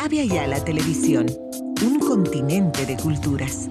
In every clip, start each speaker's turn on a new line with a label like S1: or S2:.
S1: Avia Yala Televisión, un continente de culturas.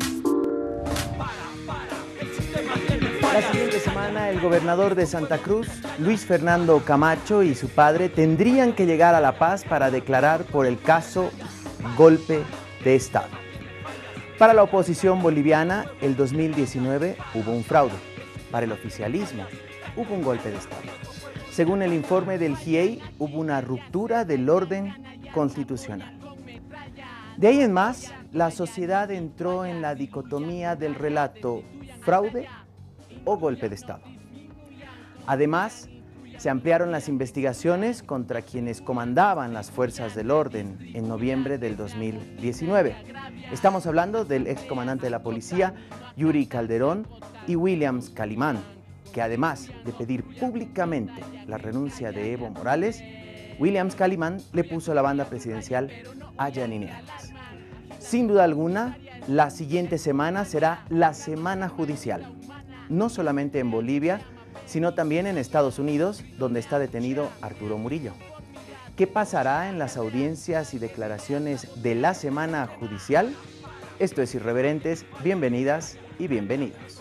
S2: La siguiente semana, el gobernador de Santa Cruz, Luis Fernando Camacho, y su padre tendrían que llegar a La Paz para declarar por el caso golpe de Estado. Para la oposición boliviana, el 2019 hubo un fraude. Para el oficialismo, hubo un golpe de Estado. Según el informe del GIEI, hubo una ruptura del orden constitucional. De ahí en más, la sociedad entró en la dicotomía del relato fraude o golpe de Estado. Además, se ampliaron las investigaciones contra quienes comandaban las fuerzas del orden en noviembre del 2019. Estamos hablando del excomandante de la policía, Yuri Calderón, y Williams Calimán, que además de pedir públicamente la renuncia de Evo Morales, Williams Calimán le puso la banda presidencial a Yanine Áñez. Sin duda alguna, la siguiente semana será la semana judicial, no solamente en Bolivia, sino también en Estados Unidos, donde está detenido Arturo Murillo. ¿Qué pasará en las audiencias y declaraciones de la semana judicial? Esto es Irreverentes, bienvenidas y bienvenidos.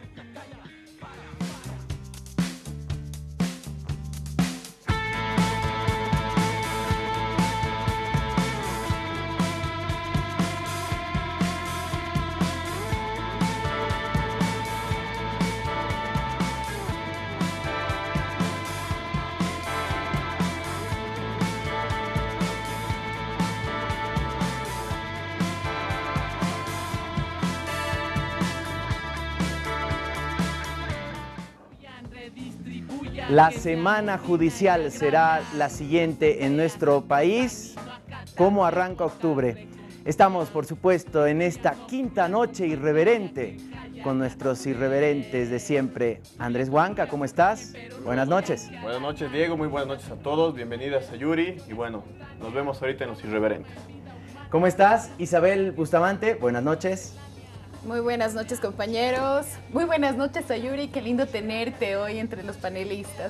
S2: La semana judicial será la siguiente en nuestro país. ¿Cómo arranca octubre? Estamos, por supuesto, en esta quinta noche irreverente con nuestros irreverentes de siempre. Andrés Huanca, ¿cómo estás? Buenas noches.
S3: Buenas noches, Diego. Muy buenas noches a todos. Bienvenidas a Yuri. Y bueno, nos vemos ahorita en los irreverentes.
S2: ¿Cómo estás? Isabel Bustamante, buenas noches.
S4: Muy buenas noches, compañeros. Muy buenas noches, Sayuri. Qué lindo tenerte hoy entre los panelistas.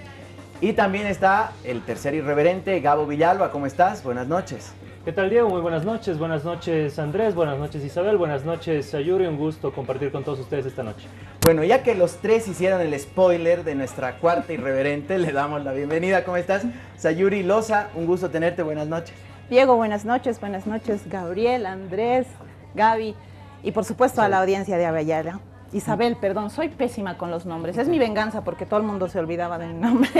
S2: Y también está el tercer irreverente, Gabo Villalba. ¿Cómo estás? Buenas noches.
S5: ¿Qué tal, Diego? Muy buenas noches, Andrés. Buenas noches, Isabel. Buenas noches, Sayuri. Un gusto compartir con todos ustedes esta noche.
S2: Bueno, ya que los tres hicieron el spoiler de nuestra cuarta irreverente, le damos la bienvenida. ¿Cómo estás? Sayuri Loza, un gusto tenerte. Buenas noches.
S6: Diego, buenas noches, Gabriel, Andrés, Gaby. Y por supuesto a la audiencia de Avia Yala. Isabel, perdón, soy pésima con los nombres. Es mi venganza porque todo el mundo se olvidaba de mi nombre.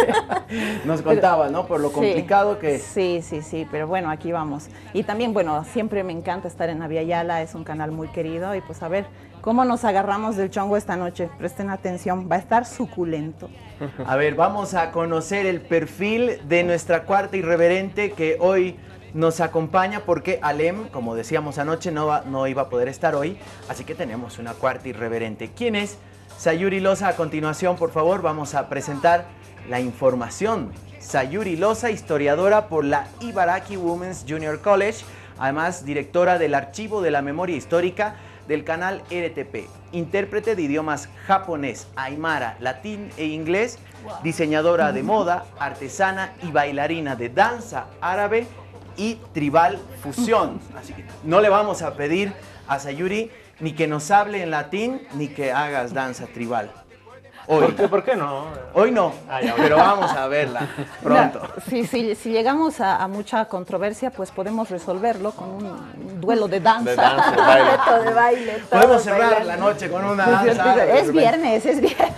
S2: Nos contaba, ¿no? Por lo complicado que es.
S6: Sí, pero bueno, aquí vamos. Y también, bueno, siempre me encanta estar en Avia Yala, es un canal muy querido. Y pues a ver, ¿cómo nos agarramos del chongo esta noche? Presten atención, va a estar suculento.
S2: A ver, vamos a conocer el perfil de nuestra cuarta irreverente que hoy nos acompaña porque Alem, como decíamos anoche, no iba a poder estar hoy, así que tenemos una cuarta irreverente. ¿Quién es? Sayuri Loza. A continuación, por favor, vamos a presentar la información. Sayuri Loza, historiadora por la Ibaraki Women's Junior College, además directora del Archivo de la Memoria Histórica del canal RTP, intérprete de idiomas japonés, aymara, latín e inglés, diseñadora de moda, artesana y bailarina de danza árabe y tribal fusión. Así que no le vamos a pedir a Sayuri ni que nos hable en latín ni que hagas danza tribal. Hoy.
S5: ¿Por qué no?
S2: Hoy no, pero vamos a verla pronto.
S6: No, si llegamos a mucha controversia, pues podemos resolverlo con un duelo de danza.
S3: De danza, baile.
S6: Un reto de baile.
S2: Podemos cerrar la noche con una danza.
S6: Es viernes.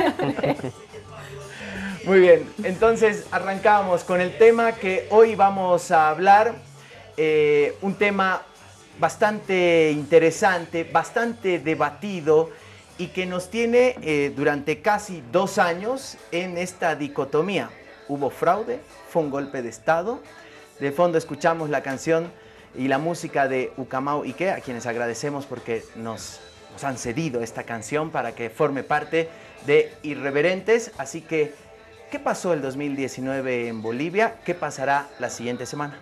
S2: Muy bien, entonces arrancamos con el tema que hoy vamos a hablar, un tema bastante interesante, bastante debatido y que nos tiene durante casi 2 años en esta dicotomía. Hubo fraude, fue un golpe de Estado. De fondo escuchamos la canción y la música de Ucamau Ike, a quienes agradecemos porque nos han cedido esta canción para que forme parte de Irreverentes. Así que, ¿qué pasó el 2019 en Bolivia? ¿Qué pasará la siguiente semana?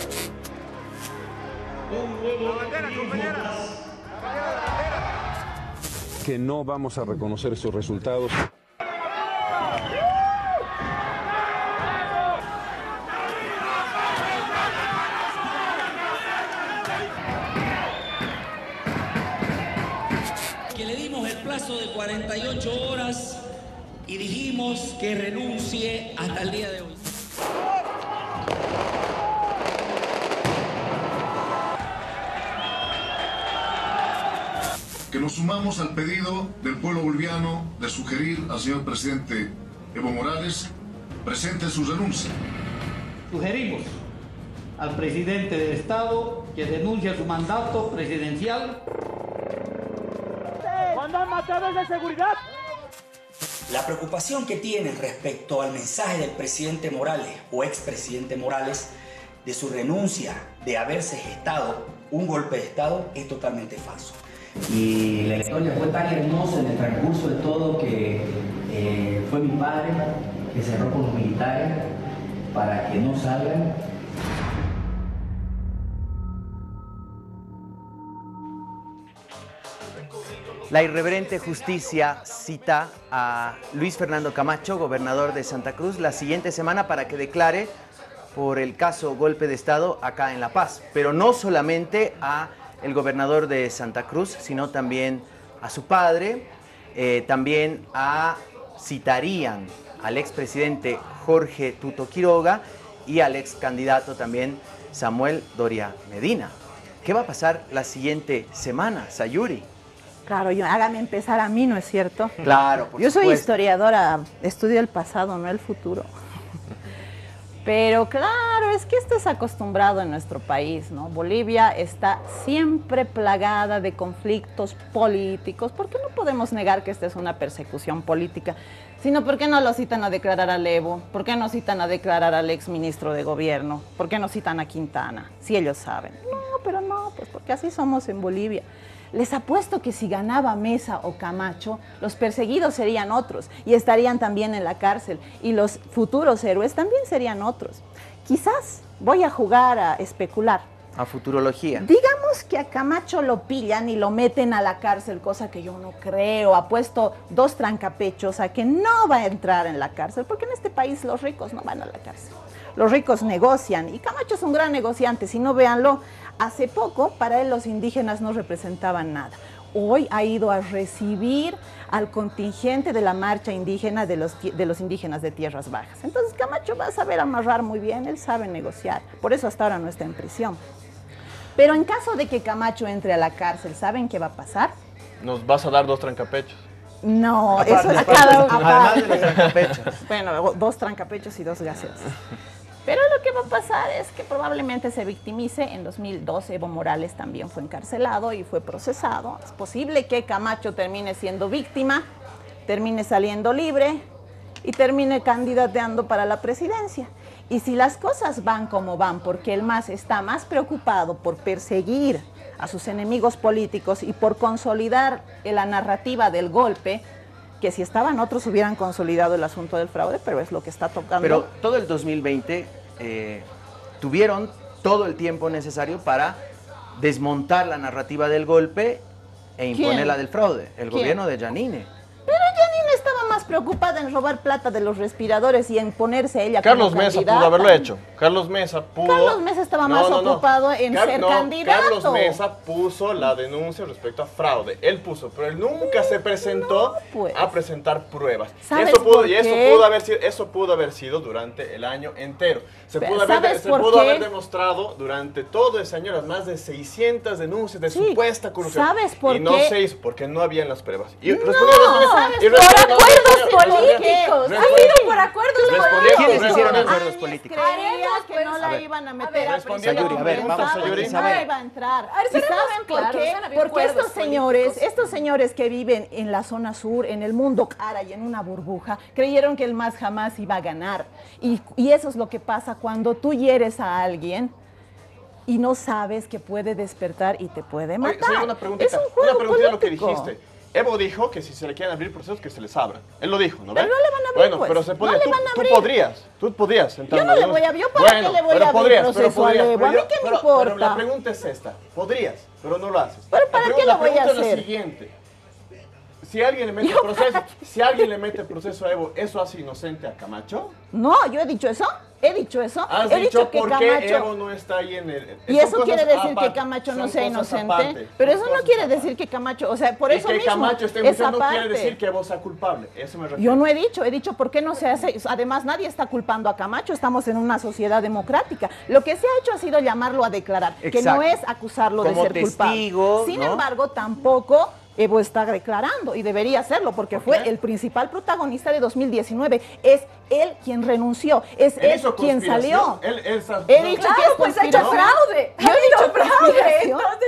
S7: Que no vamos a reconocer esos resultados.
S8: Que le dimos el plazo de 48 horas y dijimos que renuncie hasta el día de hoy.
S9: Que nos sumamos al pedido del pueblo boliviano de sugerir al señor presidente Evo Morales presente su renuncia.
S10: Sugerimos al presidente del Estado que denuncie su mandato presidencial.
S8: de seguridad. La preocupación que tienen respecto al mensaje del presidente Morales o expresidente Morales de su renuncia de haberse gestado un golpe de Estado es totalmente falso.
S11: Y la historia fue tan hermosa en el transcurso de todo que fue mi padre que cerró con los militares para que no salgan.
S2: La irreverente justicia cita a Luis Fernando Camacho, gobernador de Santa Cruz, la siguiente semana para que declare por el caso golpe de Estado acá en La Paz. Pero no solamente a el gobernador de Santa Cruz, sino también a su padre, también citarían al expresidente Jorge Tuto Quiroga y al ex candidato también Samuel Doria Medina. ¿Qué va a pasar la siguiente semana, Sayuri?
S6: Claro, hágame empezar a mí, ¿no es cierto?
S2: Claro, por
S6: Yo soy
S2: supuesto.
S6: historiadora, estudio el pasado, no el futuro. Pero claro, es que esto es acostumbrado en nuestro país, ¿no? Bolivia está siempre plagada de conflictos políticos. ¿Por qué no podemos negar que esta es una persecución política? Sino, ¿por qué no lo citan a declarar a Evo? ¿Por qué no citan a declarar al ex ministro de gobierno? ¿Por qué no citan a Quintana? Si ellos saben. No, pero no, pues porque así somos en Bolivia. Les apuesto que si ganaba Mesa o Camacho, los perseguidos serían otros y estarían también en la cárcel y los futuros héroes también serían otros. Quizás voy a jugar a especular.
S2: A futurología.
S6: Digamos que a Camacho lo pillan y lo meten a la cárcel, cosa que yo no creo. Apuesto 2 trancapechos a que no va a entrar en la cárcel, porque en este país los ricos no van a la cárcel. Los ricos negocian y Camacho es un gran negociante, si no véanlo. Hace poco, para él los indígenas no representaban nada. Hoy ha ido a recibir al contingente de la marcha indígena de los indígenas de Tierras Bajas. Entonces Camacho va a saber amarrar muy bien, él sabe negociar. Por eso hasta ahora no está en prisión. Pero en caso de que Camacho entre a la cárcel, ¿saben qué va a pasar?
S3: Nos vas a dar 2 trancapechos.
S6: No,
S2: Aparte,
S6: eso es
S2: aparte,
S6: cada uno.
S2: además de los trancapechos.
S6: Bueno, 2 trancapechos y 2 gaseosas. Pero lo que va a pasar es que probablemente se victimice. En 2012 Evo Morales también fue encarcelado y fue procesado. Es posible que Camacho termine siendo víctima, termine saliendo libre y termine candidateando para la presidencia. Y si las cosas van como van, porque el MAS está más preocupado por perseguir a sus enemigos políticos y por consolidar la narrativa del golpe, que si estaban otros hubieran consolidado el asunto del fraude, pero es lo que está tocando.
S2: Pero todo el 2020 tuvieron todo el tiempo necesario para desmontar la narrativa del golpe e imponer la del fraude. El gobierno de Yanine.
S6: Pero Yanine estaba más preocupada en robar plata de los respiradores y en ponerse ella
S3: Carlos
S6: como
S3: Mesa
S6: candidata.
S3: pudo haberlo hecho. Carlos Mesa pudo...
S6: Carlos Mesa estaba más ocupado en ser candidato.
S3: Carlos Mesa puso la denuncia respecto a fraude. Él puso, pero él nunca se presentó a presentar pruebas.
S6: ¿Sabes
S3: Eso pudo,
S6: por
S3: y
S6: qué?
S3: eso pudo haber sido durante el año entero. Se
S6: Pero
S3: pudo
S6: ¿sabes por
S3: pudo
S6: qué?
S3: haber demostrado durante todo ese año las más de 600 denuncias de supuesta corrupción.
S6: ¿Sabes por
S3: y no
S6: qué?
S3: se hizo porque no habían las pruebas. Y
S6: No,
S3: ¿sabes?
S6: por acuerdos políticos. Ha sido por acuerdos políticos.
S2: ¿Quiénes hicieron acuerdos políticos?
S6: Creía que no la iban a meter a prisión.
S2: Sayuri, a ver, vamos,
S6: Sayuri.
S2: Isabel.
S6: No iba a entrar.
S4: A ver,
S6: ¿Y
S4: seremos
S6: saben por
S4: claros,
S6: qué?
S4: han habido
S6: Porque
S4: acuerdos
S6: estos señores que viven en la zona sur, en el mundo cara y en una burbuja, creyeron que el MAS jamás iba a ganar. Y eso es lo que pasa cuando tú hieres a alguien y no sabes que puede despertar y te puede matar.
S3: Oye, una preguntita,
S6: es un juego
S3: a lo que
S6: político.
S3: dijiste. Evo dijo que si se le quieren abrir procesos, que se les abran. Él lo dijo, ¿no?
S6: Pero no le van a abrir,
S3: bueno,
S6: pues.
S3: pero se podría.
S6: No le van a abrir.
S3: Tú podrías.
S6: Yo no le voy a abrir. ¿Yo para qué le voy a abrir proceso a Evo? ¿A mí qué me importa?
S3: Pero la pregunta es esta. Podrías, pero no lo haces.
S6: ¿Pero para qué lo voy a hacer?
S3: La pregunta es la siguiente. Si alguien le mete proceso a Evo, ¿eso hace inocente a Camacho?
S6: No, yo he dicho eso. He dicho eso.
S3: Has
S6: he
S3: dicho
S6: dicho que
S3: por
S6: Camacho...
S3: qué Evo no está ahí en el...
S6: Y eso quiere decir que Camacho no sea inocente. Pero eso no quiere decir que Camacho, o sea, por eso mismo,
S3: que Camacho esté inocente no quiere decir que Evo sea culpable. Eso me refiero.
S6: Yo no he dicho por qué no se hace. Además, nadie está culpando a Camacho, estamos en una sociedad democrática. Lo que se ha hecho ha sido llamarlo a declarar,
S2: Exacto.
S6: que no es acusarlo
S2: como
S6: de ser
S2: testigo,
S6: culpable. Sin
S2: ¿no?
S6: embargo, tampoco Evo está declarando y debería hacerlo porque fue el principal protagonista de 2019. Es él quien renunció, es él quien salió. He dicho que es
S4: pues ha hecho fraude.
S6: Yo he dicho fraude.
S4: Entonces,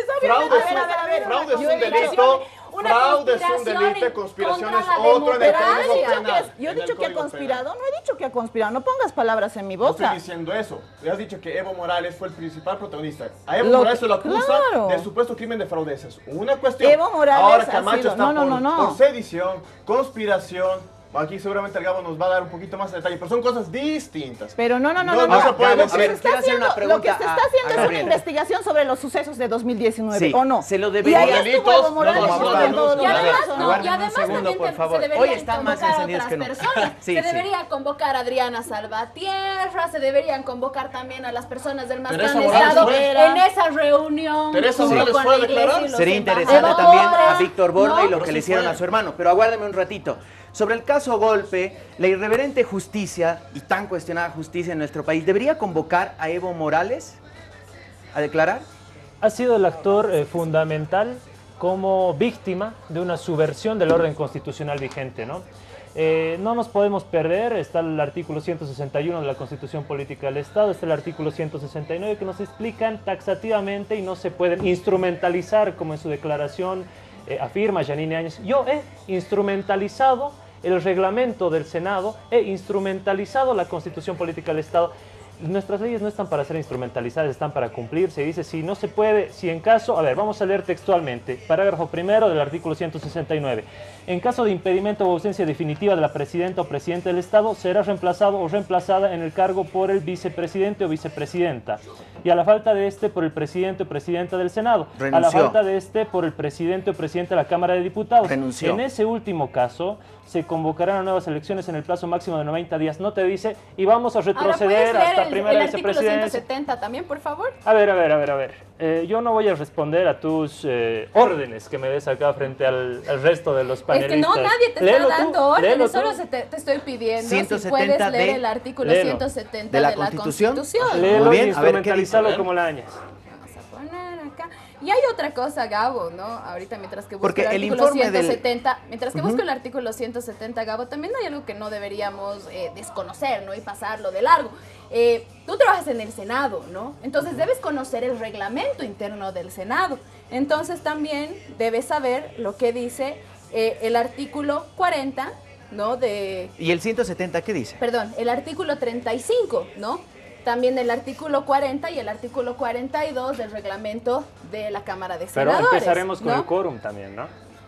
S3: fraude es un delito. Fraude es un delito, conspiración es otro en el Código Penal.
S6: Yo he dicho que ha conspirado, no he dicho que ha conspirado, no pongas palabras en mi boca.
S3: No estoy diciendo eso. Le has dicho que Evo Morales fue el principal protagonista. A Evo Morales se lo acusa de supuesto crimen de fraude. Esa es una cuestión.
S6: Evo Morales
S3: ahora Camacho está
S6: no.
S3: por sedición, conspiración. Aquí seguramente el Gabo nos va a dar un poquito más de detalle, pero son cosas distintas.
S6: Pero no
S3: se puede decir.
S6: Lo que se está haciendo es una investigación sobre los sucesos de 2019, ¿o no?
S2: Se lo debería.
S6: Y ahí estuvo Evo Morales en todos los
S4: y además también se deberían convocar a otras personas. Se debería convocar a Adriana Salvatierra, se deberían convocar también a las personas del MAS que han estado en esa reunión.
S3: Teresa Morales fue a declarar.
S2: Sería interesante también a Víctor Borda y lo que le hicieron a su hermano. Pero aguárdame un ratito. Sobre el caso Golpe, la irreverente justicia y tan cuestionada justicia en nuestro país, ¿debería convocar a Evo Morales a declarar?
S5: Ha sido el actor fundamental como víctima de una subversión del orden constitucional vigente, ¿no? No nos podemos perder, está el artículo 161 de la Constitución Política del Estado, está el artículo 169 que nos explican taxativamente y no se pueden instrumentalizar, como en su declaración afirma Yanine Áñez. Yo he instrumentalizado el reglamento del Senado, he instrumentalizado la Constitución Política del Estado. Nuestras leyes no están para ser instrumentalizadas, están para cumplirse. Dice, si no se puede, si en caso, a ver, vamos a leer textualmente, parágrafo primero del artículo 169. En caso de impedimento o ausencia definitiva de la presidenta o presidente del Estado, será reemplazado o reemplazada en el cargo por el vicepresidente o vicepresidenta. Y a la falta de este, por el presidente o presidenta del Senado.
S2: Renunció.
S5: A la falta de este, por el presidente o presidente de la Cámara de Diputados.
S2: Renunció.
S5: En ese último caso, se convocarán a nuevas elecciones en el plazo máximo de 90 días. No te dice, y vamos a retroceder hasta primera vicepresidencia.
S4: El artículo 170 también, por favor.
S5: A ver. Yo no voy a responder a tus órdenes que me des acá frente al resto de los panelistas.
S4: Es que no, nadie te está dando órdenes, solo te estoy pidiendo
S2: 170
S4: si puedes leer el artículo 170 de la Constitución.
S5: Léelo
S2: Muy
S5: y
S2: bien, a ver, ¿qué
S5: instrumentalizalo
S2: dice?
S5: como la Áñez.
S4: Vamos a poner acá. Y hay otra cosa, Gabo, ¿no? Ahorita mientras que busco
S2: Porque
S4: el
S2: el
S4: artículo
S2: informe
S4: 170, mientras que busco el artículo 170, Gabo, también hay algo que no deberíamos desconocer, ¿no? Y pasarlo de largo. Tú trabajas en el Senado, ¿no? Entonces debes conocer el reglamento interno del Senado. Entonces también debes saber lo que dice el artículo 40, ¿no?
S2: ¿Y el 170 qué dice?
S4: Perdón, el artículo 35, ¿no? También el artículo 40 y el artículo 42 del reglamento de la Cámara de Senadores.
S5: Pero empezaremos con
S4: ¿no?
S5: el quórum también, ¿no?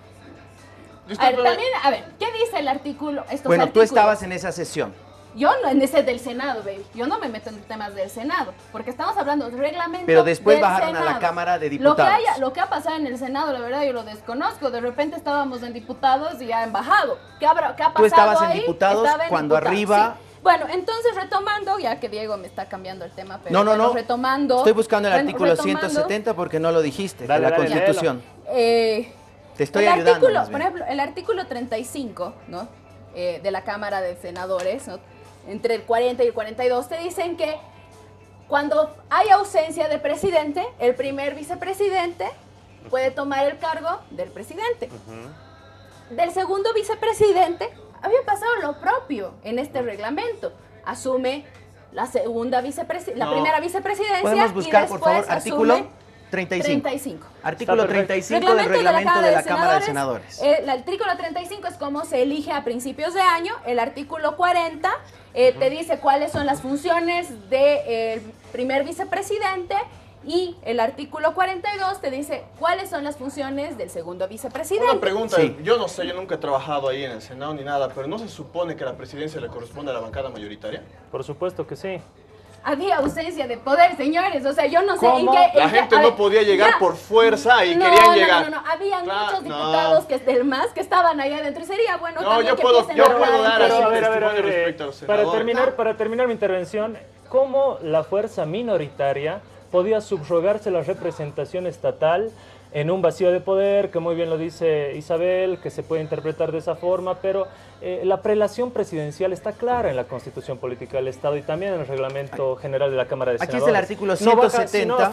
S4: A ver, ¿qué dice el artículo?
S2: Bueno, tú estabas en esa sesión.
S4: Yo no, en ese del Senado, baby. Yo no me meto en temas del Senado, porque estamos hablando de reglamento.
S2: Pero después
S4: del
S2: bajaron
S4: Senado.
S2: a la Cámara de Diputados.
S4: Lo que ha pasado en el Senado, la verdad, yo lo desconozco. De repente estábamos en diputados y han bajado. ¿Qué ha pasado?
S2: Tú estabas en
S4: ahí?
S2: diputados
S4: Estaba en
S2: cuando
S4: diputados,
S2: arriba...
S4: sí. Bueno, entonces retomando, ya que Diego me está cambiando el tema, pero
S2: No.
S4: retomando.
S2: Estoy buscando el artículo 170 porque no lo dijiste, de la Constitución. Te estoy ayudando.
S4: Por ejemplo, el artículo 35, ¿no? De la Cámara de Senadores, ¿no? Entre el 40 y el 42, te dicen que cuando hay ausencia de presidente, el primer vicepresidente puede tomar el cargo del presidente. Del segundo vicepresidente había pasado lo propio en este reglamento. Asume la segunda la primera vicepresidencia.
S2: Podemos buscar,
S4: y
S2: por favor, artículo 35. Artículo 35 del reglamento de la Cámara de Senadores.
S4: El artículo 35 es cómo se elige a principios de año. El artículo 40 te dice cuáles son las funciones del primer vicepresidente Y el artículo 42 te dice cuáles son las funciones del segundo vicepresidente.
S3: Una pregunta, yo no sé, yo nunca he trabajado ahí en el Senado ni nada, pero ¿no se supone que la presidencia le corresponde a la bancada mayoritaria?
S5: Por supuesto que sí.
S4: Había ausencia de poder, señores, o sea, yo no sé
S3: ¿Cómo? La gente no podía llegar por fuerza y querían llegar.
S4: No, habían muchos diputados que del MAS que estaban ahí adentro y sería bueno también que
S3: puedo
S4: dar
S3: así
S5: a ver,
S3: respecto a los senadores.
S5: para terminar mi intervención, ¿cómo la fuerza minoritaria podía subrogarse la representación estatal en un vacío de poder, que muy bien lo dice Isabel, que se puede interpretar de esa forma, pero la prelación presidencial está clara en la Constitución Política del Estado y también en el Reglamento General de la Cámara de Senadores.
S2: Aquí está el artículo 170.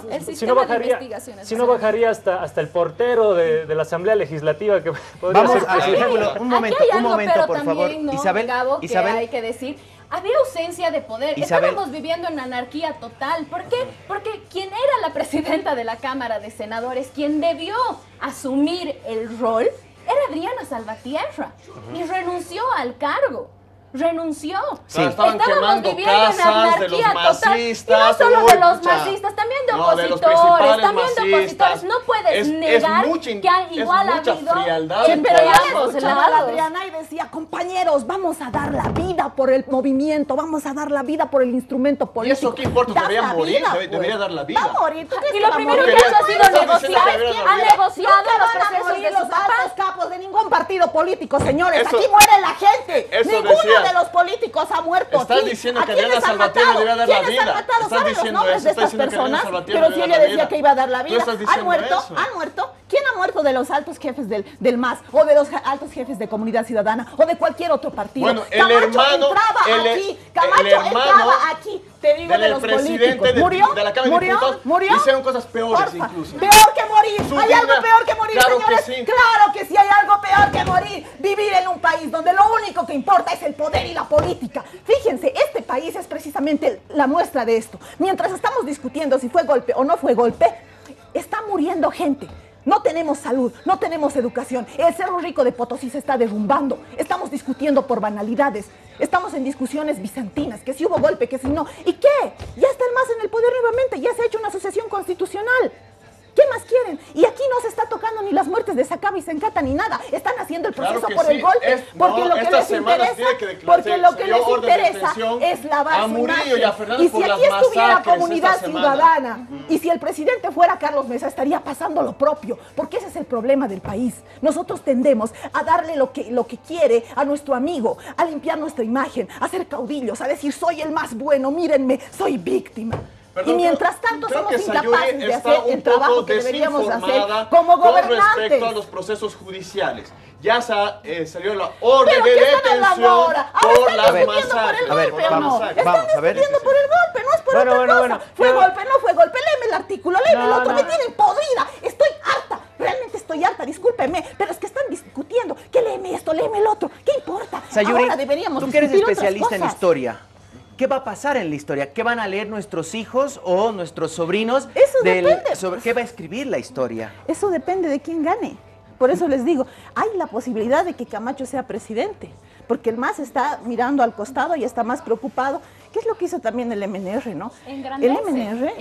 S5: Si no bajaría hasta el portero de la Asamblea Legislativa que podría
S2: Vamos
S5: ser
S2: al artículo, un momento, por favor.
S4: ¿No,
S2: Isabel,
S4: Gabo, que
S2: Isabel.
S4: hay que decir? Había ausencia de poder.
S2: Isabel.
S4: Estábamos viviendo en anarquía total. ¿Por qué? Porque quien era la presidenta de la Cámara de Senadores, quien debió asumir el rol, era Adriana Salvatierra. Y renunció al cargo. Renunció.
S3: Sí. Estaban quemando casas de los masistas.
S4: Y no solo de los masistas, también de opositores, también de opositores. No puedes negar que igual ha habido.
S6: Pero ya escuchaba a la Adriana y decía, compañeros, vamos a dar la vida por el movimiento, vamos a dar la vida por el instrumento político.
S3: ¿Y eso qué importa? Debería morir, debería dar la vida.
S6: Va a morir.
S4: Y lo primero que ha hecho ha sido negociar. Ha negociado los procesos de
S6: los
S4: su papá.
S6: altos capos de ningún partido político, señores. Aquí muere la gente. Ninguno de los políticos ha muerto.
S3: Estás diciendo que Adriana Salvatierra debería dar la vida.
S6: Estás diciendo eso. Estás diciendo que Adriana Salvatierra pero si ella decía que iba a dar la vida. ¿Han muerto? ¿Han muerto? ¿Quién ha muerto de los altos jefes del MAS o de los altos jefes de Comunidad Ciudadana o de cualquier otro partido?
S3: Bueno, el hermano
S6: entraba aquí, te digo, de los políticos. ¿Murió?
S3: De la Cámara de Diputados hicieron cosas peores incluso.
S6: Peor que morir. ¿Hay algo peor que morir, señores? Claro que sí hay algo peor que morir. Vivir en un país donde lo único que importa es el poder y la política. Fíjense, este país es precisamente la muestra de esto. Mientras estamos discutiendo si fue golpe o no fue golpe, está muriendo gente. No tenemos salud, no tenemos educación. El Cerro Rico de Potosí se está derrumbando. Estamos discutiendo por banalidades. Estamos en discusiones bizantinas, que si hubo golpe, que si no. ¿Y qué? Ya está el MAS en el poder nuevamente, ya se ha hecho una asociación constitucional. ¿Qué más quieren? Y aquí no se está tocando ni las muertes de Sacaba y Sencata ni nada. Están haciendo el proceso por el golpe. Porque lo que les interesa, es lavar su imagen. Y si aquí estuviera Comunidad Ciudadana, y si el presidente fuera Carlos Mesa, estaría pasando lo propio. Porque ese es el problema del país. Nosotros tendemos a darle lo que quiere a nuestro amigo, a limpiar nuestra imagen, a ser caudillos, a decir soy el más bueno, mírenme, soy víctima.
S3: Perdón,
S6: y mientras tanto somos incapaces de hacer el
S3: trabajo
S6: que deberíamos hacer como gobernantes.
S3: Con respecto a los procesos judiciales. Ya salió la orden de detención por las masacres.
S2: A ver, vamos a ver.
S6: Están discutiendo por el golpe, no es por otra cosa. ¿Fue golpe, no fue golpe? Léeme el artículo, léeme el otro. Me tienen podrida. Estoy harta. Realmente estoy harta, discúlpeme, pero es que están discutiendo. Que léeme esto, léeme el otro. ¿Qué importa?
S2: Sayuri,
S6: ahora deberíamos
S2: tú que eres
S6: discutir
S2: especialista
S6: otras
S2: en historia. ¿Qué va a pasar en la historia? ¿Qué van a leer nuestros hijos o nuestros sobrinos?
S6: Eso depende.
S2: Sobre qué va a escribir la historia.
S6: Eso depende de quién gane. Por eso les digo, hay la posibilidad de que Camacho sea presidente, porque el MAS está mirando al costado y está más preocupado. ¿Qué es lo que hizo también el MNR, no?
S4: Engrandece.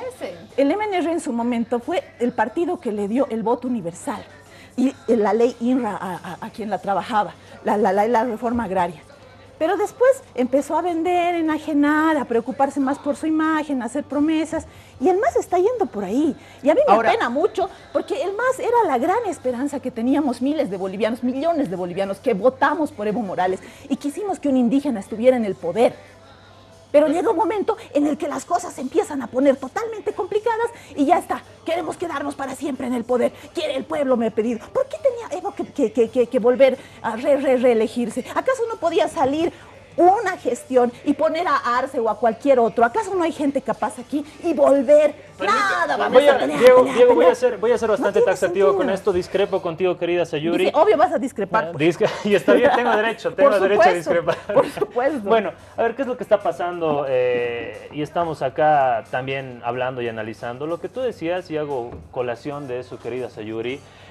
S6: El MNR en su momento fue el partido que le dio el voto universal y la ley INRA a quien la trabajaba, la reforma agraria. Pero después empezó a vender, enajenar, a preocuparse más por su imagen, a hacer promesas. Y el MAS está yendo por ahí. Y a mí me apena mucho, porque el MAS era la gran esperanza que teníamos miles de bolivianos, millones de bolivianos, que votamos por Evo Morales y quisimos que un indígena estuviera en el poder. Pero llega un momento en el que las cosas se empiezan a poner totalmente complicadas y ya está. Queremos quedarnos para siempre en el poder. Quiere el pueblo, me ha pedido. ¿Por qué tenía Evo que volver a reelegirse? ¿Acaso no podía salir una gestión y poner a Arce o a cualquier otro? ¿Acaso no hay gente capaz aquí y volver? Nada, vamos a pelear,
S5: Diego, voy a ser bastante taxativo con esto. Discrepo contigo, querida Sayuri.
S6: Dice, obvio vas a discrepar.
S5: Y está bien, tengo derecho a discrepar.
S6: Por supuesto.
S5: Bueno, a ver, ¿qué es lo que está pasando? Y estamos acá también hablando y analizando. Lo que tú decías, y hago colación de eso, querida Sayuri,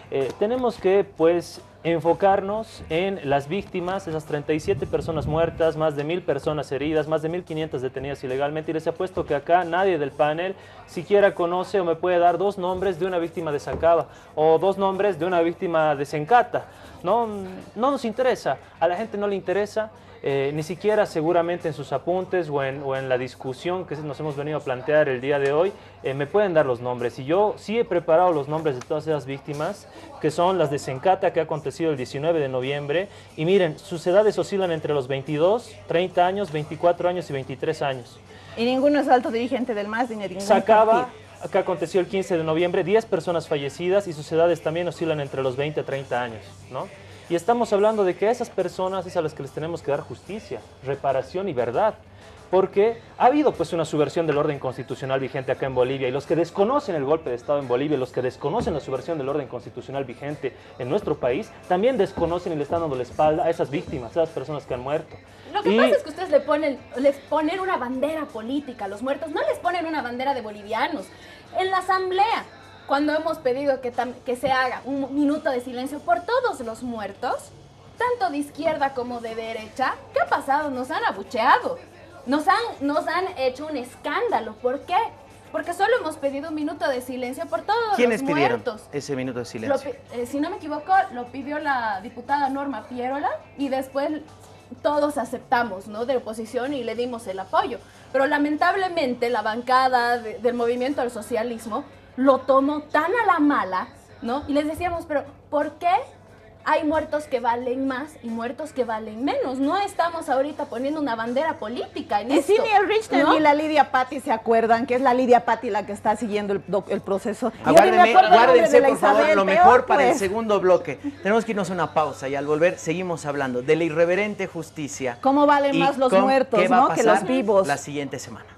S5: Tenemos que, pues, enfocarnos en las víctimas, esas 37 personas muertas, más de 1000 personas heridas, más de 1500 detenidas ilegalmente, y les apuesto que acá nadie del panel siquiera conoce o me puede dar 2 nombres de una víctima de Sacaba o 2 nombres de una víctima de Sencata. No nos interesa, a la gente no le interesa. Ni siquiera seguramente en sus apuntes o en la discusión que nos hemos venido a plantear el día de hoy, me pueden dar los nombres. Y yo sí he preparado los nombres de todas esas víctimas, que son las de Sencata, que ha acontecido el 19 de noviembre. Y miren, sus edades oscilan entre los 22, 30 años, 24 años y 23 años.
S6: Y ninguno es alto dirigente del MAS ni de ningún
S5: Sacaba,
S6: partido.
S5: que aconteció el 15 de noviembre, 10 personas fallecidas y sus edades también oscilan entre los 20 a 30 años, ¿no? Y estamos hablando de que a esas personas es a las que les tenemos que dar justicia, reparación y verdad. Porque ha habido pues una subversión del orden constitucional vigente acá en Bolivia, y los que desconocen el golpe de Estado en Bolivia, los que desconocen la subversión del orden constitucional vigente en nuestro país, también desconocen y le están dando la espalda a esas víctimas, a esas personas que han muerto.
S4: Lo que pasa es que ustedes les ponen una bandera política a los muertos, no les ponen una bandera de bolivianos. En la asamblea, cuando hemos pedido que se haga un minuto de silencio por todos los muertos, tanto de izquierda como de derecha, ¿qué ha pasado? Nos han abucheado, nos han hecho un escándalo. ¿Por qué? Porque solo hemos pedido un minuto de silencio por todos los muertos.
S2: ¿Quiénes pidieron ese minuto de silencio?
S4: Si no me equivoco, lo pidió la diputada Norma Pierola, y después todos aceptamos, ¿no?, de oposición, y le dimos el apoyo. Pero lamentablemente la bancada del movimiento al socialismo lo tomó tan a la mala, ¿no? Y les decíamos, pero ¿por qué hay muertos que valen más y muertos que valen menos? No estamos ahorita poniendo una bandera política en esto.
S6: Y sí, ni el Richter,
S4: ¿no?,
S6: ni la Lidia Patti se acuerdan, que es la Lidia Patti la que está siguiendo el proceso.
S2: Guárdense, por favor, lo mejor para el segundo bloque. Tenemos que irnos a una pausa y al volver seguimos hablando de la irreverente justicia.
S6: ¿Cómo valen más los muertos, ¿no?, que los vivos?
S2: La siguiente semana.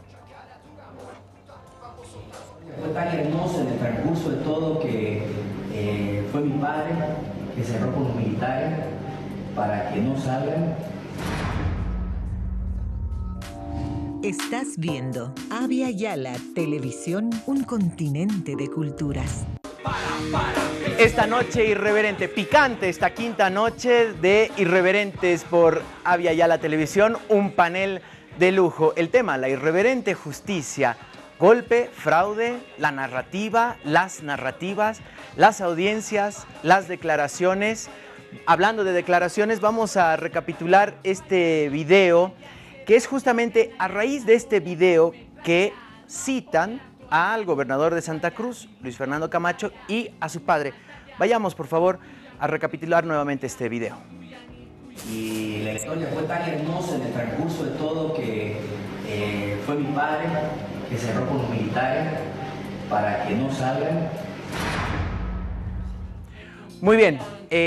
S11: Fue tan hermoso en el transcurso de todo que fue mi padre que cerró con los militares para que no salgan.
S1: Estás viendo Avia Yala Televisión, un continente de culturas.
S2: Esta noche irreverente, picante, esta quinta noche de Irreverentes por Avia Yala Televisión, un panel de lujo. El tema, la irreverente justicia. Golpe, fraude, la narrativa, las narrativas, las audiencias, las declaraciones. Hablando de declaraciones, vamos a recapitular este video, que es justamente a raíz de este video que citan al gobernador de Santa Cruz, Luis Fernando Camacho, y a su padre. Vayamos, por favor, a recapitular nuevamente este video.
S11: Y la historia fue tan hermosa en el transcurso de todo que fue mi padre que cerró con los militares para que no salgan.
S2: Muy bien,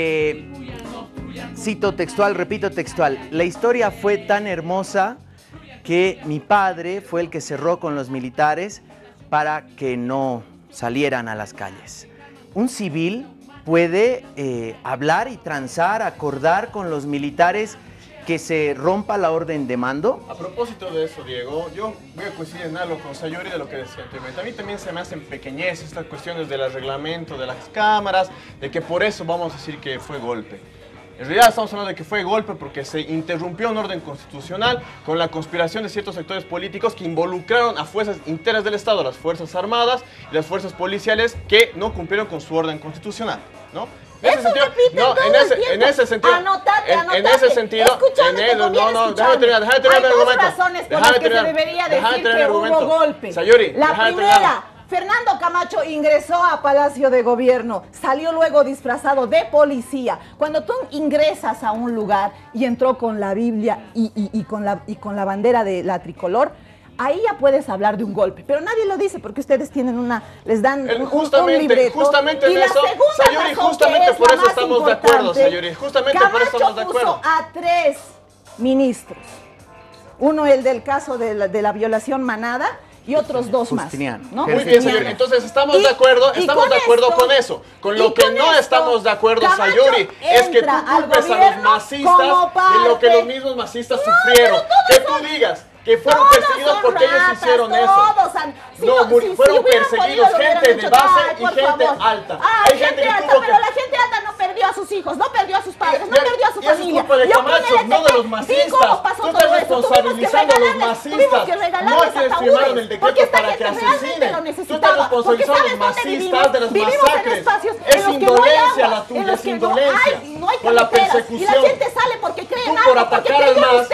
S2: cito textual, repito textual. La historia fue tan hermosa que mi padre fue el que cerró con los militares para que no salieran a las calles. Un civil puede hablar y transar, acordar con los militares que se rompa la orden de mando.
S3: A propósito de eso, Diego, yo voy a coincidir en algo con Sayuri de lo que decía anteriormente. A mí también se me hacen pequeñeces estas cuestiones del reglamento de las cámaras, de que por eso vamos a decir que fue golpe. En realidad estamos hablando de que fue golpe porque se interrumpió un orden constitucional con la conspiración de ciertos sectores políticos que involucraron a fuerzas internas del Estado, las Fuerzas Armadas y las fuerzas policiales, que no cumplieron con su orden constitucional, ¿no? En ese sentido, en ese sentido, en ese sentido, déjame terminar mi argumento.
S6: Hay dos razones por las que se debería decir que hubo golpe.
S3: Sayuri,
S6: la primera, Fernando Camacho ingresó a Palacio de Gobierno, salió luego disfrazado de policía. Cuando tú ingresas a un lugar y entró con la Biblia y con la bandera de la tricolor, ahí ya puedes hablar de un golpe, pero nadie lo dice porque ustedes tienen les dan un libreto.
S3: Justamente en eso, Sayuri, justamente por eso estamos de acuerdo, Sayuri. Justamente por eso estamos de acuerdo.
S6: Camacho puso a 3 ministros. Uno, el del caso de la violación manada, y otros 2 más, ¿no?
S3: Muy bien, Sayuri. Entonces estamos de acuerdo con eso. Con lo que no estamos de acuerdo, Sayuri, es que tú culpes a los masistas de lo que los mismos masistas sufrieron. Que tú digas que fueron perseguidos porque ellos hicieron eso. Fueron perseguidos gente de base y gente alta. Hay gente alta,
S6: pero la gente alta no perdió a sus hijos, no perdió a sus padres, no perdió a su familia.
S3: Es culpa de Camacho, no de los masistas. Tú estás responsabilizando a los masistas. No es que firmaron el decreto para que asesinen. Tú estás responsabilizando a los masistas de las masacres. Es indolencia la tuya, es indolencia. Con la persecución.
S6: Y la gente sale porque creen algo,
S3: por atacar al MAS,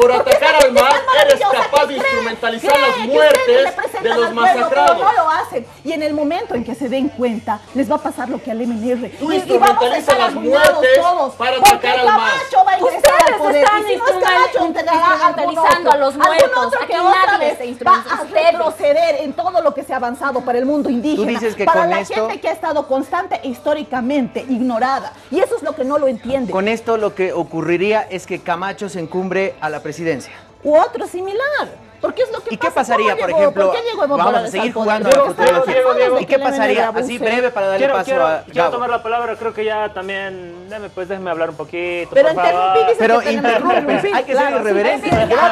S3: eres capaz de instrumentalizar las muertes de los masacrados.
S6: No lo hacen. Y en el momento en que se den cuenta, les va a pasar lo que al MNR.
S3: Tú instrumentalizas las muertes para atacar al MAS.
S4: Ustedes están instrumentalizando a los muertos. Aquí nadie se instrumenta.
S6: Va a retroceder en todo lo que se ha avanzado para el mundo indígena.
S2: Tú dices que
S6: para
S2: con
S6: la
S2: esto,
S6: gente que ha estado constante e históricamente ignorada. Y eso es lo que no lo entiende.
S2: Con esto lo que ocurriría es que Camacho se encumbre a la presidencia.
S6: U otro similar. Porque es lo que
S2: ¿Y qué pasaría, por ejemplo? Vamos a seguir jugando a la futurología. ¿Y qué pasaría? Así breve para darle paso a Gabo.
S5: Quiero tomar la palabra, creo que ya también, déjeme hablar un poquito,
S6: pero
S5: por favor.
S2: Pero interrumpe, hay que ser irreverente.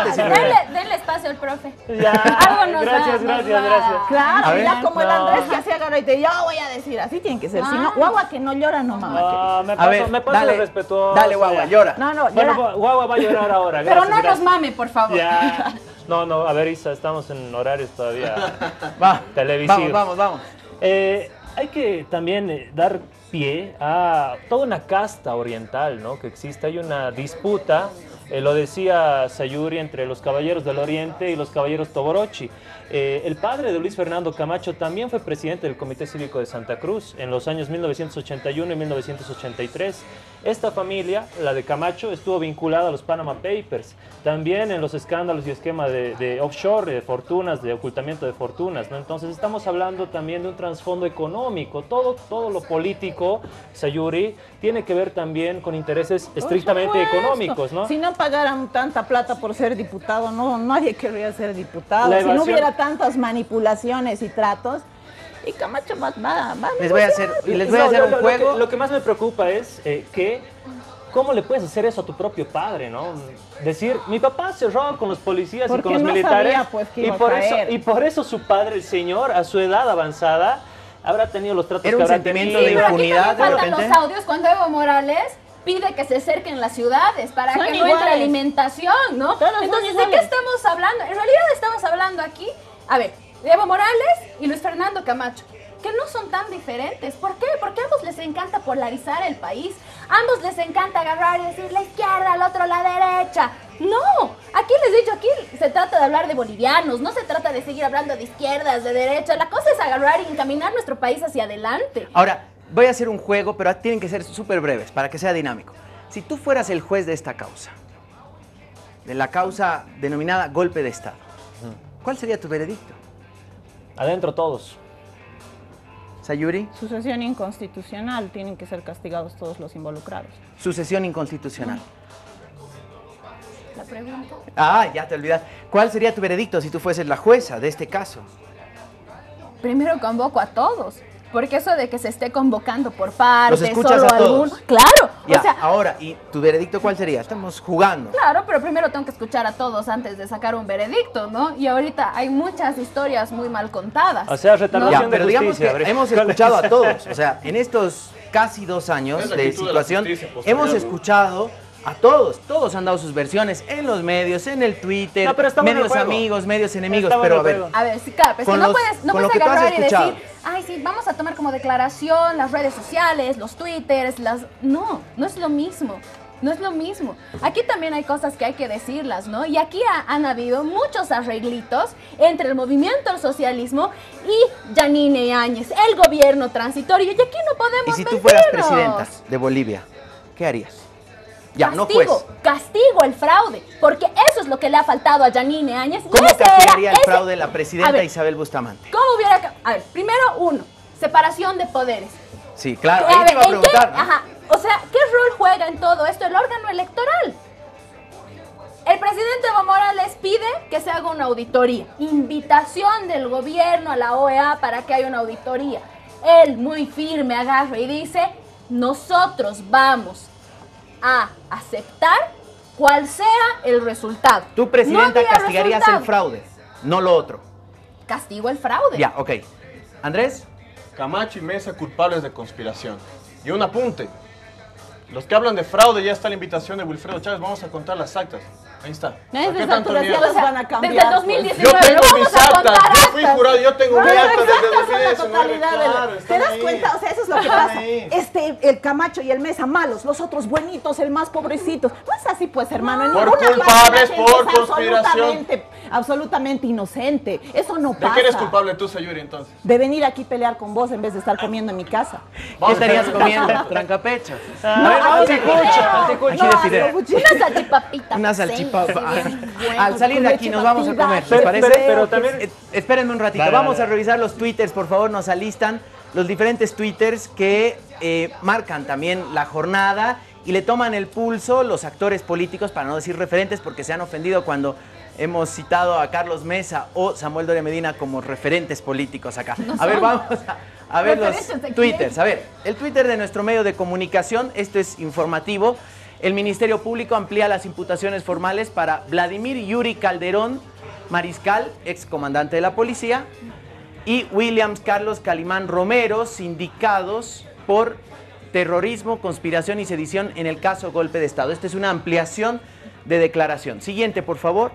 S4: Denle espacio al profe.
S5: Algo nos gracias.
S6: Claro, mira como el Andrés que hacía ahora y te yo voy a decir, así tiene que ser. Si no, guagua que no llora, no mamá.
S5: Me paso de respetuoso.
S2: Dale, guagua, llora.
S6: No, llora.
S5: Bueno, guagua va a llorar ahora.
S4: Pero no nos mame, por favor.
S5: Ya. No, a ver, Isa, estamos en horarios todavía televisivos.
S2: Vamos.
S5: Hay que también dar pie a toda una casta oriental, ¿no? Que existe. Hay una disputa, lo decía Sayuri, entre los caballeros del Oriente y los caballeros Toborochi. El padre de Luis Fernando Camacho también fue presidente del Comité Cívico de Santa Cruz en los años 1981 y 1983. Esta familia, la de Camacho, estuvo vinculada a los Panama Papers, también en los escándalos y esquema de offshore, de fortunas, de ocultamiento de fortunas, ¿no? Entonces estamos hablando también de un trasfondo económico. Todo lo político, Sayuri, tiene que ver también con intereses estrictamente económicos, ¿no?
S6: Si no pagaran tanta plata por ser diputado, nadie querría ser diputado. Si no hubiera tantas manipulaciones y tratos, y Camacho va
S2: les voy a hacer un juego.
S5: Lo que más me preocupa es que ¿cómo le puedes hacer eso a tu propio padre, no? Decir, mi papá se roba con los policías y con los militares,
S6: sabía, pues, que
S5: y por eso su padre, el señor, a su edad avanzada, habrá tenido los tratos
S2: que habrá tenido.
S4: De impunidad, de repente. Faltan los audios cuando Evo Morales pide que se acerquen las ciudades para que no entre alimentación, ¿no? Entonces, ¿de qué estamos hablando? En realidad estamos hablando aquí, a ver, de Evo Morales y Luis Fernando Camacho, que no son tan diferentes. ¿Por qué? Porque a ambos les encanta polarizar el país. A ambos les encanta agarrar y decir la izquierda, al otro la derecha. No, aquí les he dicho, aquí se trata de hablar de bolivianos, no se trata de seguir hablando de izquierdas, de derechas. La cosa es agarrar y encaminar nuestro país hacia adelante.
S2: Ahora, voy a hacer un juego, pero tienen que ser súper breves para que sea dinámico. Si tú fueras el juez de esta causa, de la causa denominada golpe de Estado, ¿cuál sería tu veredicto?
S5: Adentro todos.
S2: Sayuri.
S6: Sucesión inconstitucional, tienen que ser castigados todos los involucrados.
S2: Sucesión inconstitucional.
S4: La pregunta.
S2: Ya te olvidas. ¿Cuál sería tu veredicto si tú fueses la jueza de este caso?
S4: Primero convoco a todos. Porque eso de que se esté convocando por partes,
S2: ¿los escuchas
S4: solo
S2: a todos?
S4: Claro.
S2: Ya,
S4: o sea,
S2: ahora, ¿y tu veredicto cuál sería? Estamos jugando.
S4: Claro, pero primero tengo que escuchar a todos antes de sacar un veredicto, ¿no? Y ahorita hay muchas historias muy mal contadas.
S5: O sea, retardación
S2: pero
S5: de justicia.
S2: Digamos que hemos escuchado a todos. O sea, en estos casi 2 años de situación, hemos escuchado a todos. Todos han dado sus versiones en los medios, en el Twitter, medios amigos, medios enemigos. Pero a ver,
S4: sí, claro, pero no puedes agarrar y decir, ay, sí, vamos a tomar como declaración las redes sociales, los Twitters, No es lo mismo. No es lo mismo. Aquí también hay cosas que hay que decirlas, ¿no? Y aquí han habido muchos arreglitos entre el movimiento al socialismo y Yanine Áñez, el gobierno transitorio. Y aquí no podemos
S2: mentirnos. ¿Y si tú fueras presidenta de Bolivia, qué harías?
S4: Castigo el fraude, porque eso es lo que le ha faltado a Yanine Áñez.
S2: ¿Cómo castigaría el fraude la presidenta Isabel Bustamante?
S4: ¿Cómo hubiera? A ver, primero separación de poderes.
S2: Sí, claro, ahí te iba a preguntar, ¿no?
S4: O sea, ¿qué rol juega en todo esto el órgano electoral? El presidente Evo Morales pide que se haga una auditoría. Invitación del gobierno a la OEA para que haya una auditoría. Él, muy firme, agarra y dice, nosotros vamos a aceptar cual sea el resultado.
S2: Tú, presidenta,
S4: No había
S2: castigarías
S4: resultado.
S2: el fraude, no lo otro.
S4: Castigo el fraude.
S2: Ya, ok. Andrés.
S3: Camacho y Mesa culpables de conspiración. Y un apunte. Los que hablan de fraude, ya está la invitación de Wilfredo Chávez, vamos a contar las actas. Ahí está.
S6: Es
S3: ¿Por qué
S6: de
S3: tanto
S6: alturas
S3: miedo?
S6: ya las van a cambiar.
S4: Desde el
S6: pues.
S4: 2019.
S3: Yo tengo
S4: vamos
S3: mis
S4: a
S3: actas,
S4: contar
S3: yo fui
S4: actas.
S3: jurado, yo tengo mi
S6: Bueno,
S3: acta
S6: las
S3: desde
S6: actas son la
S3: 2019,
S6: totalidad de
S3: claro,
S6: ¿Te
S3: están
S6: das
S3: ahí.
S6: cuenta? O sea, eso es lo que
S3: Están
S6: pasa.
S3: ahí.
S6: El Camacho y el Mesa malos, los otros buenitos, el más pobrecitos. No es así, pues, hermano. En
S3: Por
S6: ninguna parte
S3: culpables,
S6: la gente
S3: por
S6: es
S3: conspiración.
S6: absolutamente inocente. Eso no
S3: ¿De
S6: pasa.
S3: qué eres culpable tú, Sayuri, entonces?
S6: De venir aquí a pelear con vos en vez de estar comiendo en mi casa.
S2: ¿Qué estarías comiendo? Trancapecho.
S6: No,
S2: Anticucho.
S4: Una salchipapita.
S2: Una
S4: zen,
S2: salchipapa.
S4: bien bueno,
S2: Al salir de
S6: con
S2: aquí
S6: leche
S2: nos vamos a
S6: batida.
S2: comer, ¿les parece?
S5: Pero también...
S2: Espérenme un ratito,
S5: Dale,
S2: vamos
S5: dale.
S2: a revisar los twitters, por favor, nos alistan los diferentes twitters que marcan también la jornada y le toman el pulso los actores políticos, para no decir referentes, porque se han ofendido cuando hemos citado a Carlos Mesa o Samuel Doria Medina como referentes políticos acá. A ver, vamos a ver los
S4: ¿Referentes de quién?
S2: twitters. A ver, el Twitter de nuestro medio de comunicación, esto es informativo. El Ministerio Público amplía las imputaciones formales para Vladimir Yuri Calderón Mariscal, excomandante de la policía, y Williams Carlos Calimán Romero, sindicados por terrorismo, conspiración y sedición en el caso golpe de Estado. Esta es una ampliación de declaración. Siguiente, por favor.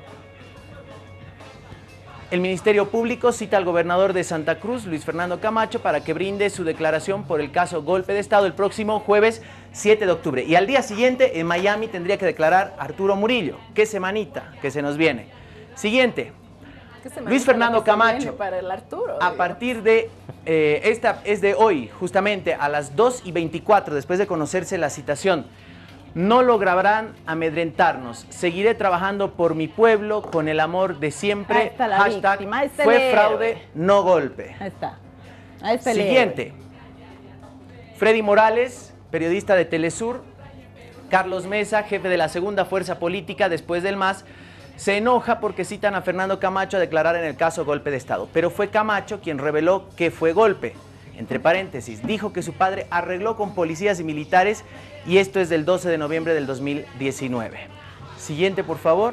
S2: El Ministerio Público cita al gobernador de Santa Cruz, Luis Fernando Camacho, para que brinde su declaración por el caso golpe de Estado el próximo jueves 7 de octubre. Y al día siguiente, en Miami, tendría que declarar Arturo Murillo. ¡Qué semanita que se nos viene! Siguiente. Luis Fernando Camacho,
S4: para el Arturo,
S2: a partir de, esta es de hoy, justamente a las 2:24, después de conocerse la citación, no lograrán amedrentarnos, seguiré trabajando por mi pueblo con el amor de siempre,
S6: Ahí está la
S2: hashtag
S6: víctima, ahí está
S2: fue
S6: el héroe.
S2: fraude, no golpe.
S6: Ahí está. Ahí está el
S2: Siguiente, Freddy Morales, periodista de Telesur, Carlos Mesa, jefe de la segunda fuerza política después del MAS, se enoja porque citan a Fernando Camacho a declarar en el caso golpe de Estado. Pero fue Camacho quien reveló que fue golpe. Entre paréntesis, dijo que su padre arregló con policías y militares y esto es del 12 de noviembre del 2019. Siguiente, por favor.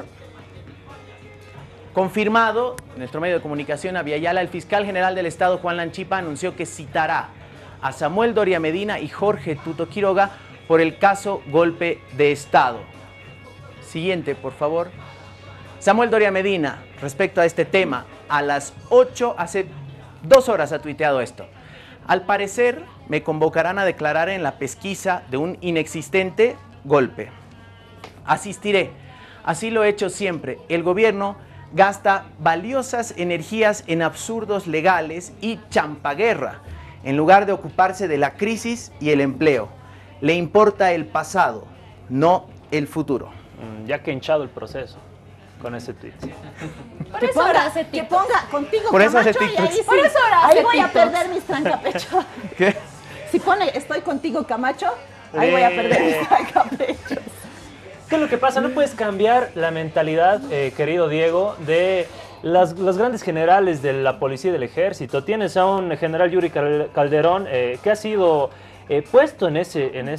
S2: Confirmado, en nuestro medio de comunicación, Aviala, el fiscal general del Estado, Juan Lanchipa, anunció que citará a Samuel Doria Medina y Jorge Tuto Quiroga por el caso golpe de Estado. Siguiente, por favor. Samuel Doria Medina, respecto a este tema, a las 8, hace 2 horas ha tuiteado esto. Al parecer, me convocarán a declarar en la pesquisa de un inexistente golpe. Asistiré. Así lo he hecho siempre. El gobierno gasta valiosas energías en absurdos legales y champaguerra, en lugar de ocuparse de la crisis y el empleo. Le importa el pasado, no el futuro.
S5: Ya que hinchado el proceso con ese tweet.
S4: Por eso ahora hace
S6: que
S4: TikTok.
S6: ponga contigo
S2: Por eso hace
S6: Camacho y ahí
S2: TikToks.
S6: sí,
S4: Por eso ahora
S6: ahí
S4: hace
S6: voy a
S4: TikToks.
S6: perder mis trancapechos.
S2: ¿Qué?
S6: Si pone estoy contigo Camacho, ahí voy a perder mis trancapechos.
S5: ¿Qué es lo que pasa? No puedes cambiar la mentalidad, querido Diego, de los grandes generales de la policía y del ejército. Tienes a un general Yuri Calderón que ha sido puesto en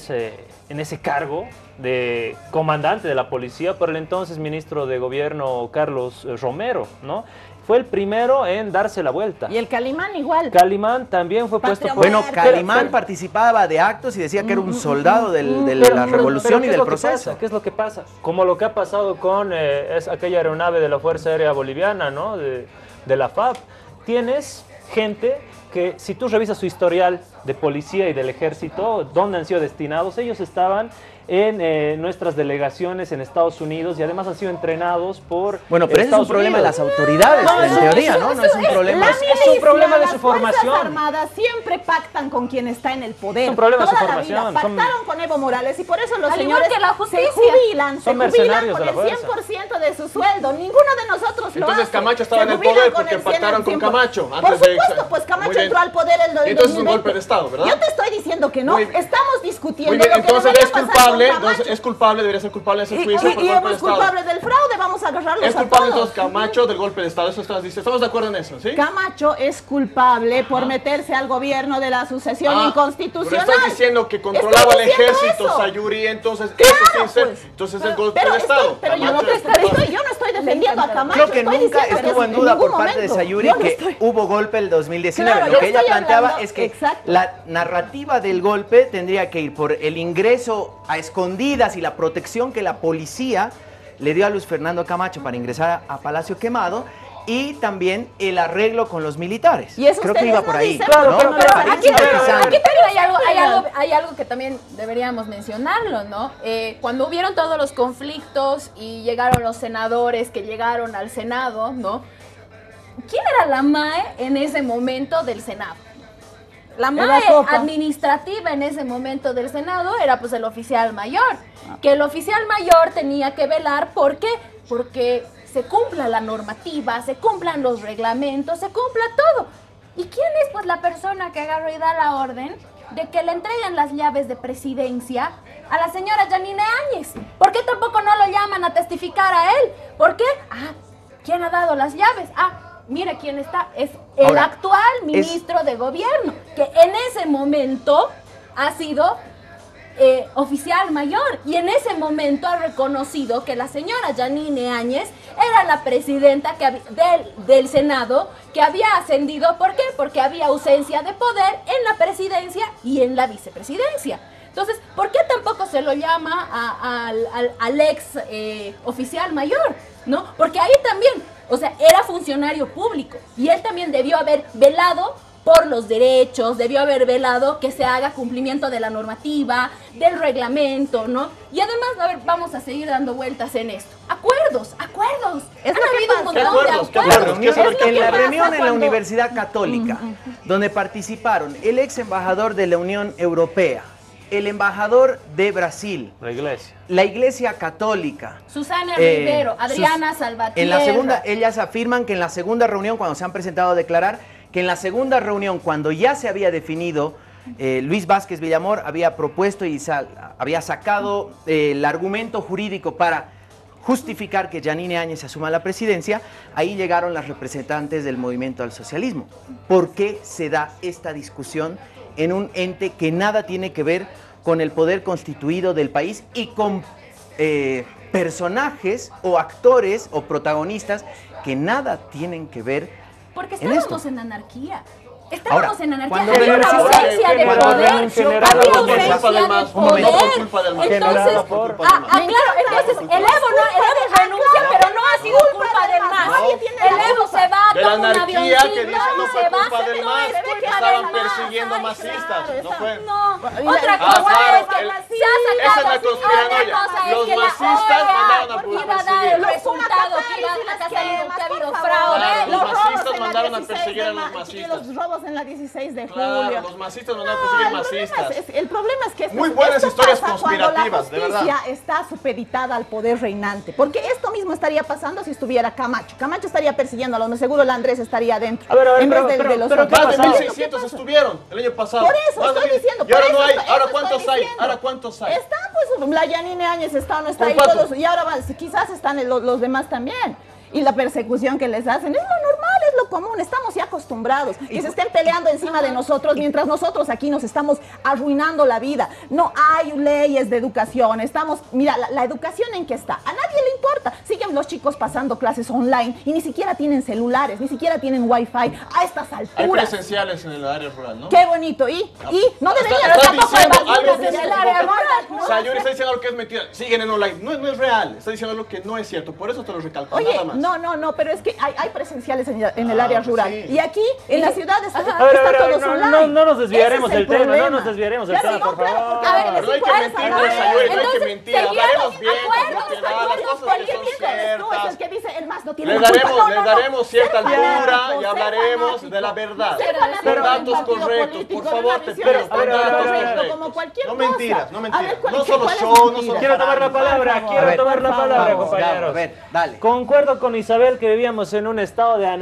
S5: ese cargo de comandante de la policía por el entonces ministro de gobierno Carlos Romero, ¿no? Fue el primero en darse la vuelta.
S6: Y el Calimán igual.
S5: Calimán también fue puesto por...
S2: Bueno, Calimán participaba de actos y decía que era un soldado de la revolución y del proceso.
S5: ¿Qué es lo que pasa? Como lo que ha pasado con aquella aeronave de la Fuerza Aérea Boliviana, ¿no? De la FAB. Tienes gente que, si tú revisas su historial de policía y del ejército, dónde han sido destinados, ellos estaban en nuestras delegaciones en Estados Unidos y además han sido entrenados por
S2: Bueno, pero ese es un problema de las autoridades, en teoría, ¿no? No es un problema.
S5: Es un problema de su formación.
S6: Las Fuerzas Armadas siempre pactan con quien está en el poder.
S5: Es un problema de su
S6: Toda la
S5: formación.
S6: vida pactaron con Evo Morales y por eso los
S4: Al igual
S6: señores
S4: que la
S6: se
S4: justicia.
S6: jubilan
S5: Son mercenarios
S6: con
S5: de
S6: el
S5: la fuerza.
S6: 100% de su sueldo. Ninguno de nosotros lo
S3: Entonces
S6: hace.
S3: Camacho estaba
S6: Se
S3: en el
S6: jubilan
S3: poder
S6: con
S3: porque
S6: el 100
S3: pactaron con
S6: 100%.
S3: Camacho.
S6: Por
S3: Antes de
S6: supuesto, pues
S3: muy
S6: Camacho
S3: bien.
S6: entró al poder el
S3: Y entonces es un golpe de Estado, ¿verdad?
S6: Yo te estoy diciendo que no.
S3: Muy bien.
S6: Estamos discutiendo.
S3: Muy bien,
S6: lo que
S3: entonces
S6: debería
S3: es
S6: pasar
S3: culpable,
S6: con Camacho.
S3: entonces es culpable, debería ser culpable de ese juicio por
S6: Y
S3: golpe de
S6: hemos
S3: Estado.
S6: culpable del fraude, vamos a agarrarlos
S3: Es
S6: a
S3: culpable
S6: todos.
S3: entonces Camacho del golpe de Estado, eso estás diciendo. ¿Estamos de acuerdo en eso, sí?
S6: Camacho es culpable por meterse al gobierno de la sucesión inconstitucional.
S3: Pero estás diciendo que controlaba el
S6: Estoy diciendo
S3: ejército,
S6: eso.
S3: Sayuri, entonces
S6: Claro,
S3: eso sí
S6: pues.
S3: entonces es el golpe
S6: Pero
S3: de Estado.
S6: pero yo no,
S3: Camacho es
S6: yo
S3: culpable.
S6: no estoy defendiendo a Camacho.
S2: Creo que
S6: estoy
S2: nunca
S6: diciendo que
S2: estuvo en
S6: en
S2: duda
S6: ningún
S2: por parte de
S6: momento.
S2: Sayuri
S6: Yo no
S2: que
S6: estoy-
S2: hubo golpe el 2019.
S6: Claro,
S2: Lo
S6: yo
S2: que ella
S6: estoy
S2: planteaba
S6: hablando-
S2: es que
S6: exacto.
S2: la narrativa del golpe tendría que ir por el ingreso a escondidas y la protección que la policía le dio a Luis Fernando Camacho para ingresar a Palacio Quemado y también el arreglo con los militares.
S6: Y eso
S2: creo que
S6: ustedes
S2: iba
S6: no
S2: por ahí.
S6: dicen,
S2: ¿no?
S6: pero
S2: Me parece
S4: Aquí
S2: interesante.
S4: también hay algo que también deberíamos mencionarlo, ¿no? Cuando hubieron todos los conflictos y llegaron los senadores que llegaron al Senado, ¿no? ¿Quién era la MAE en ese momento del Senado? La MAE administrativa en ese momento del Senado era pues el oficial mayor. Que el oficial mayor tenía que velar, ¿por qué? Porque se cumpla la normativa, se cumplan los reglamentos, se cumpla todo. ¿Y quién es pues la persona que agarró y da la orden de que le entreguen las llaves de presidencia a la señora Yanine Áñez? ¿Por qué tampoco no lo llaman a testificar a él? ¿Por qué? ¿Quién ha dado las llaves? Mire quién está, es el
S2: Ahora,
S4: actual ministro de gobierno, que en ese momento ha sido oficial mayor y en ese momento ha reconocido que la señora Yanine Áñez era la presidenta del Senado que había ascendido. ¿Por qué? Porque había ausencia de poder en la presidencia y en la vicepresidencia. Entonces, ¿por qué tampoco se lo llama al ex oficial mayor? ¿No? Porque ahí también, o sea, era funcionario público y él también debió haber velado por los derechos, debió haber velado que se haga cumplimiento de la normativa, del reglamento, ¿no? Y además, a ver, vamos a seguir dando vueltas en esto. Acuerdos. Han habido un montón de acuerdos.
S2: En la reunión en la Universidad Católica, donde participaron el ex embajador de la Unión Europea, el embajador de Brasil, la Iglesia Católica,
S4: Susana Rivero, Adriana Salvatierra.
S2: En la segunda, ellas afirman que en la segunda reunión, cuando se han presentado a declarar, que en la segunda reunión, cuando ya se había definido, Luis Vázquez Villamor había propuesto y había sacado el argumento jurídico para justificar que Yanine Áñez asuma la presidencia, ahí llegaron las representantes del movimiento al socialismo. ¿Por qué se da esta discusión en un ente que nada tiene que ver con el poder constituido del país y con personajes o actores o protagonistas que nada tienen que ver
S4: porque
S2: en esto?
S4: estábamos en anarquía. Estábamos en anarquía,
S2: cuando
S4: había una ausencia de poder, había ausencia de poder. Entonces, claro, entonces el Evo renuncia, pero no ha sido culpa del MAS. El Evo se va,
S3: de la
S4: toma un
S3: anarquía
S4: avioncito
S3: que dice no fue
S4: se va,
S3: culpa del
S4: no
S3: MAS,
S4: es
S3: que
S4: culpa
S3: estaban
S4: del MAS.
S3: persiguiendo masistas, no fue.
S4: Otra cosa es que se ha
S3: esa es la
S4: sacado,
S3: conspiranoia. Los masistas mandaron a
S4: iba a dar el resultado que ha habido fraude.
S3: Los masistas mandaron a perseguir a los masistas.
S6: Los robos en la 16 de
S3: Claro,
S6: julio.
S3: los masistas mandaron a perseguir masistas.
S6: El problema es que
S3: muy buenas historias
S6: conspirativas,
S3: de verdad.
S6: La justicia está supeditada al poder reinante, porque esto mismo estaría pasando si estuviera Camacho. Camacho estaría persiguiendo a los, seguro el Andrés estaría adentro. En vez de los otros.
S3: Más de 1.600 estuvieron el año pasado.
S6: Por eso estoy diciendo.
S3: Y ahora no hay. ¿Ahora cuántos hay? ¿Ahora cuántos hay?
S6: Está, pues, la Yanine Áñez está, no está ahí todos. Y ahora quizás están los demás también. Y la persecución que les hacen es lo normal, es lo común, estamos ya acostumbrados. Que se estén peleando encima de nosotros mientras nosotros aquí nos estamos arruinando la vida. No hay leyes de educación, mira, la educación en qué está, a nadie le importa. Siguen los chicos pasando clases online y ni siquiera tienen celulares, ni siquiera tienen wifi a estas alturas.
S3: Hay presenciales en el área rural, ¿no?
S6: Qué bonito, y no deberían tampoco
S3: algo
S6: en el área rural.
S3: Sayuri está diciendo algo que es mentira, siguen en online, no es real, está diciendo algo que no es cierto, por eso te lo recalco, nada más.
S6: No, pero es que hay presenciales en el área rural.
S3: Sí.
S6: Y aquí, en la ciudad, está todos
S5: online. No nos desviaremos del tema, no nos desviaremos del tema, por favor.
S3: A ver, no hay que mentir, Sayuri, no hay que mentir, hablaremos bien, las cosas que son ciertas.
S6: El que dice el MAS no tiene
S3: le daremos cierta altura y hablaremos de la verdad. Con datos correctos, por favor, te pido, con datos correctos. No mentiras, no solo show, no solo...
S5: Quiero tomar la palabra, compañeros.
S2: A ver, dale.
S5: Concuerdo con Isabel que vivíamos en un estado de anarquía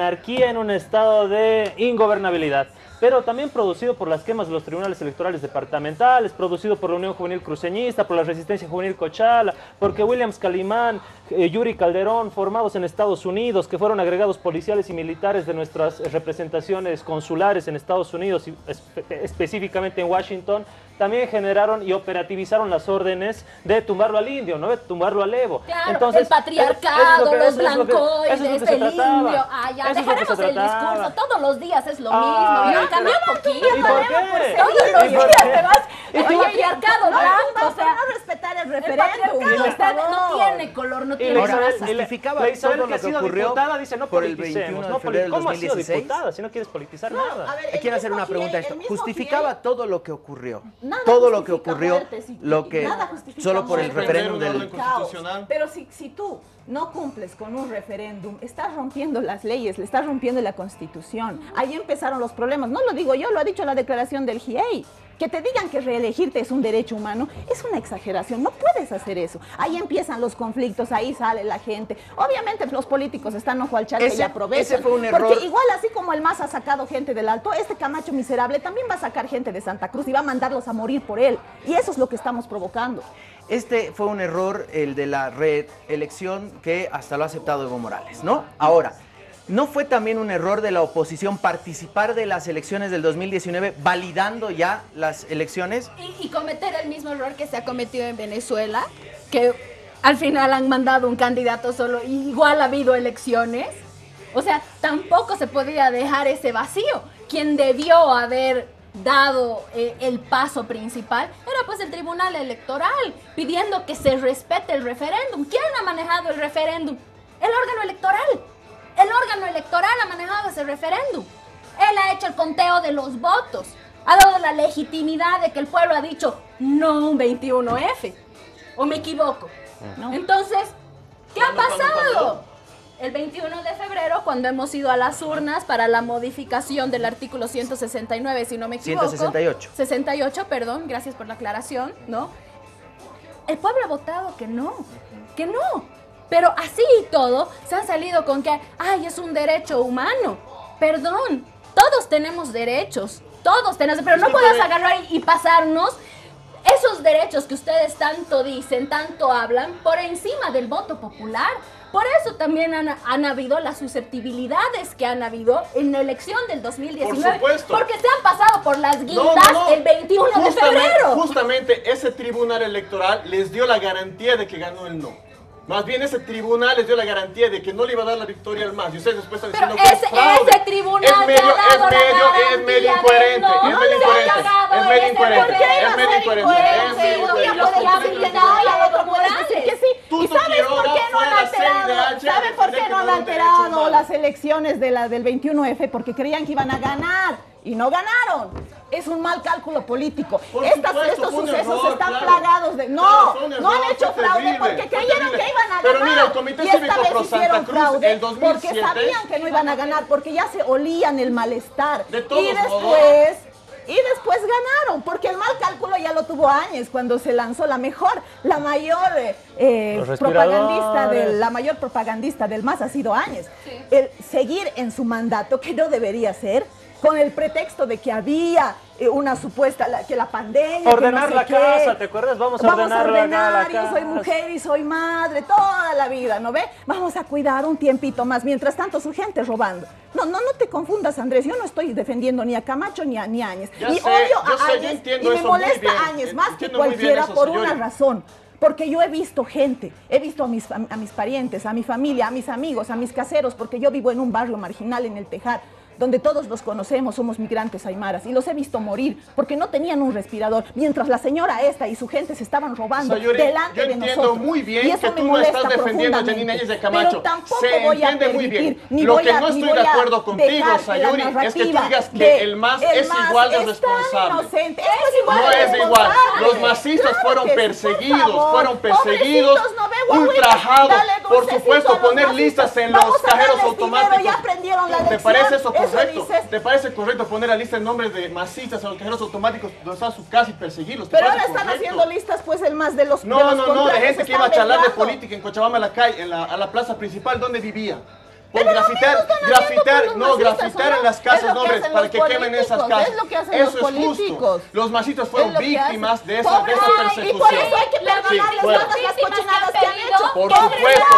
S5: seguía en un estado de ingobernabilidad, pero también producido por las quemas de los tribunales electorales departamentales, producido por la Unión Juvenil Cruceñista, por la Resistencia Juvenil Cochala, porque Williams Calimán, Yuri Calderón, formados en Estados Unidos, que fueron agregados policiales y militares de nuestras representaciones consulares en Estados Unidos, y específicamente en Washington, también generaron y operativizaron las órdenes de tumbarlo al indio, ¿no? De tumbarlo al Evo.
S4: Claro,
S5: entonces,
S4: el patriarcado, los blancoides,
S5: el
S4: indio. Ah, ya, dejaremos el discurso. Todos los días es lo mismo. Ya cambió un poquito.
S5: ¿Y por qué?
S4: Todos los días te vas. El patriarcado
S6: No,
S4: blanco, o sea,
S6: no respetar el
S4: el
S6: referéndum.
S4: patriarcado no tiene color, no tiene
S2: Ahora,
S4: raza.
S2: justificaba
S5: la Isabel
S2: todo
S5: que
S2: lo
S5: ha
S2: que
S5: sido
S2: ocurrió
S5: diputada dice no
S2: por el
S5: politicemos,
S2: 21 de
S5: no
S2: febrero del
S5: ¿Cómo ha sido
S2: 2016?
S5: diputada si no quieres politizar
S6: No,
S5: nada?
S6: a ver,
S2: Quiero hacer una
S6: el
S2: pregunta a
S6: mismo
S2: esto.
S6: Fiel-
S2: Justificaba todo lo que ocurrió.
S6: Nada
S2: Todo lo que
S6: justifica
S2: ocurrió,
S6: muertes y-
S2: lo que
S6: nada justifica
S2: solo por el
S6: muertes.
S2: referéndum
S3: Defender un
S2: del
S3: orden constitucional.
S6: Pero si tú no cumples con un referéndum, estás rompiendo las leyes, le estás rompiendo la Constitución. Ahí empezaron los problemas. No lo digo yo, lo ha dicho la declaración del GIEI. Que te digan que reelegirte es un derecho humano es una exageración, no puedes hacer eso. Ahí empiezan los conflictos, ahí sale la gente. Obviamente los políticos están ojo al charco y aprovechan.
S2: Ese fue un error.
S6: Porque igual así como el MAS ha sacado gente del Alto, este Camacho miserable también va a sacar gente de Santa Cruz y va a mandarlos a morir por él. Y eso es lo que estamos provocando.
S2: Este fue un error, el de la reelección, que hasta lo ha aceptado Evo Morales, ¿no? Ahora, ¿no fue también un error de la oposición participar de las elecciones del 2019, validando ya las elecciones?
S4: Y cometer el mismo error que se ha cometido en Venezuela, que al final han mandado un candidato solo, y igual ha habido elecciones. O sea, tampoco se podía dejar ese vacío. Quien debió haber dado el paso principal era pues el Tribunal Electoral, pidiendo que se respete el referéndum. ¿Quién ha manejado el referéndum? El órgano electoral. El órgano electoral ha manejado ese referéndum. Él ha hecho el conteo de los votos. Ha dado la legitimidad de que el pueblo ha dicho no un 21F. ¿O me equivoco?
S6: No.
S4: Entonces, ¿qué ha
S3: ¿Cuándo?
S4: pasado? El 21 de febrero, cuando hemos ido a las urnas para la modificación del artículo 169, si no me equivoco.
S2: 168.
S4: 68, perdón, gracias por la aclaración, ¿no? El pueblo ha votado que no, que no. Pero así y todo, se han salido con que, ay, es un derecho humano. Perdón, todos tenemos derechos, todos tenemos, pero no puedes agarrar y pasarnos esos derechos que ustedes tanto dicen, tanto hablan, por encima del voto popular. Por eso también han habido las susceptibilidades que han habido en la elección del 2019.
S3: Por supuesto.
S4: Porque se han pasado por las guindas el 21 de febrero.
S3: Justamente ese tribunal electoral les dio la garantía de que ganó el no. Más bien ese tribunal les dio la garantía de que no le iba a dar la victoria al MAS. Y ustedes después están
S4: Pero
S3: diciendo que es fraude.
S4: ese tribunal
S3: es medio,
S4: te ha dado
S3: es medio incoherente. Es medio incoherente. Es medio incoherente. Es medio incoherente.
S6: ¿Y sabes por qué no han alterado? ¿Saben por qué no han alterado las elecciones del 21F? Porque creían que iban a ganar y no ganaron. Es un mal cálculo político. Estos sucesos están plagados de... No han hecho fraude porque creyeron que iban a ganar.
S3: Pero mira, el Comité
S6: y esta
S3: Cívico
S6: vez
S3: Pro
S6: hicieron
S3: Santa Cruz,
S6: fraude
S3: el 2007,
S6: porque sabían que no iban a ganar, porque ya se olían el malestar.
S3: De todos
S6: Y después ganaron, porque el mal cálculo ya lo tuvo Áñez cuando se lanzó la mayor propagandista del MAS ha sido Áñez.
S4: Sí.
S6: El seguir en su mandato, que no debería ser, con el pretexto de que había una supuesta, que la pandemia...
S5: Ordenar
S6: que no sé
S5: la
S6: qué.
S5: casa, ¿te acuerdas? Vamos a ordenar la
S6: yo soy
S5: casa.
S6: mujer y soy madre, toda la vida, ¿no ve? Vamos a cuidar un tiempito más, mientras tanto su gente robando. No te confundas, Andrés, yo no estoy defendiendo ni a Camacho ni a Áñez.
S3: Ya
S6: Y
S3: sé,
S6: odio
S3: yo
S6: a
S3: sé, yo
S6: Áñez
S3: entiendo
S6: y me
S3: eso muy
S6: molesta
S3: bien.
S6: a Áñez más que
S3: Entiendo muy bien
S6: cualquiera
S3: eso,
S6: por una
S3: señora.
S6: razón. Porque yo he visto gente, he visto a mis parientes, a mi familia, a mis amigos, a mis caseros, porque yo vivo en un barrio marginal en el Tejar, donde todos los conocemos, somos migrantes aymaras, y los he visto morir porque no tenían un respirador, mientras la señora esta y su gente se estaban robando
S3: Sayuri,
S6: delante
S3: yo
S6: de
S3: entiendo
S6: nosotros.
S3: muy bien
S6: y eso
S3: que
S6: me
S3: tú no
S6: molesta
S3: estás defendiendo a
S6: profundamente.
S3: Janine Áñez de Camacho.
S6: Pero tampoco
S3: Se
S6: voy a
S3: entiende muy
S6: permitir,
S3: bien.
S6: ni
S3: Lo
S6: voy
S3: que
S6: a-
S3: no
S6: ni
S3: estoy
S6: voy
S3: de
S6: a
S3: acuerdo contigo,
S6: dejar que la
S3: Sayuri, es que tú
S6: narrativa
S3: digas que
S6: de
S3: el MAS
S6: el
S3: es
S6: MAS
S3: igual de
S6: es tan
S3: responsable.
S6: inocente. Esto es igual
S3: No
S6: de
S3: es igual.
S6: responsable.
S3: Los masistas
S6: Claro
S3: fueron
S6: que sí,
S3: perseguidos,
S6: por favor.
S3: fueron perseguidos,
S6: Pobrecitos, no ve, guaguitos,
S3: ultrajados.
S6: dale
S3: Por
S6: dulcecito
S3: supuesto,
S6: a los
S3: poner
S6: masistas.
S3: listas en
S6: Vamos
S3: los
S6: a
S3: cajeros
S6: darles dinero,
S3: automáticos.
S6: ya aprendieron la
S3: ¿Te
S6: lección.
S3: parece eso
S6: Eso
S3: correcto?
S6: dices.
S3: ¿Te parece correcto poner la lista en nombres de masistas en los cajeros automáticos donde está su casa y perseguirlos? ¿Te
S6: Pero ahora
S3: parece
S6: están
S3: correcto?
S6: haciendo listas, pues, el más de los
S3: No, de
S6: contrarios
S3: gente que iba a
S6: están
S3: charlar de
S6: velando.
S3: política en Cochabamba, a la calle, a la plaza principal, ¿dónde vivía? Por grafitar en las casas, no, hombre, para que quemen esas casas.
S6: Es lo que hacen
S3: Eso
S6: los
S3: es
S6: políticos.
S3: justo. Los masitos fueron víctimas de esa persecución.
S6: Y por eso hay que perdonarles todas las cochinadas que han hecho.
S3: Por supuesto,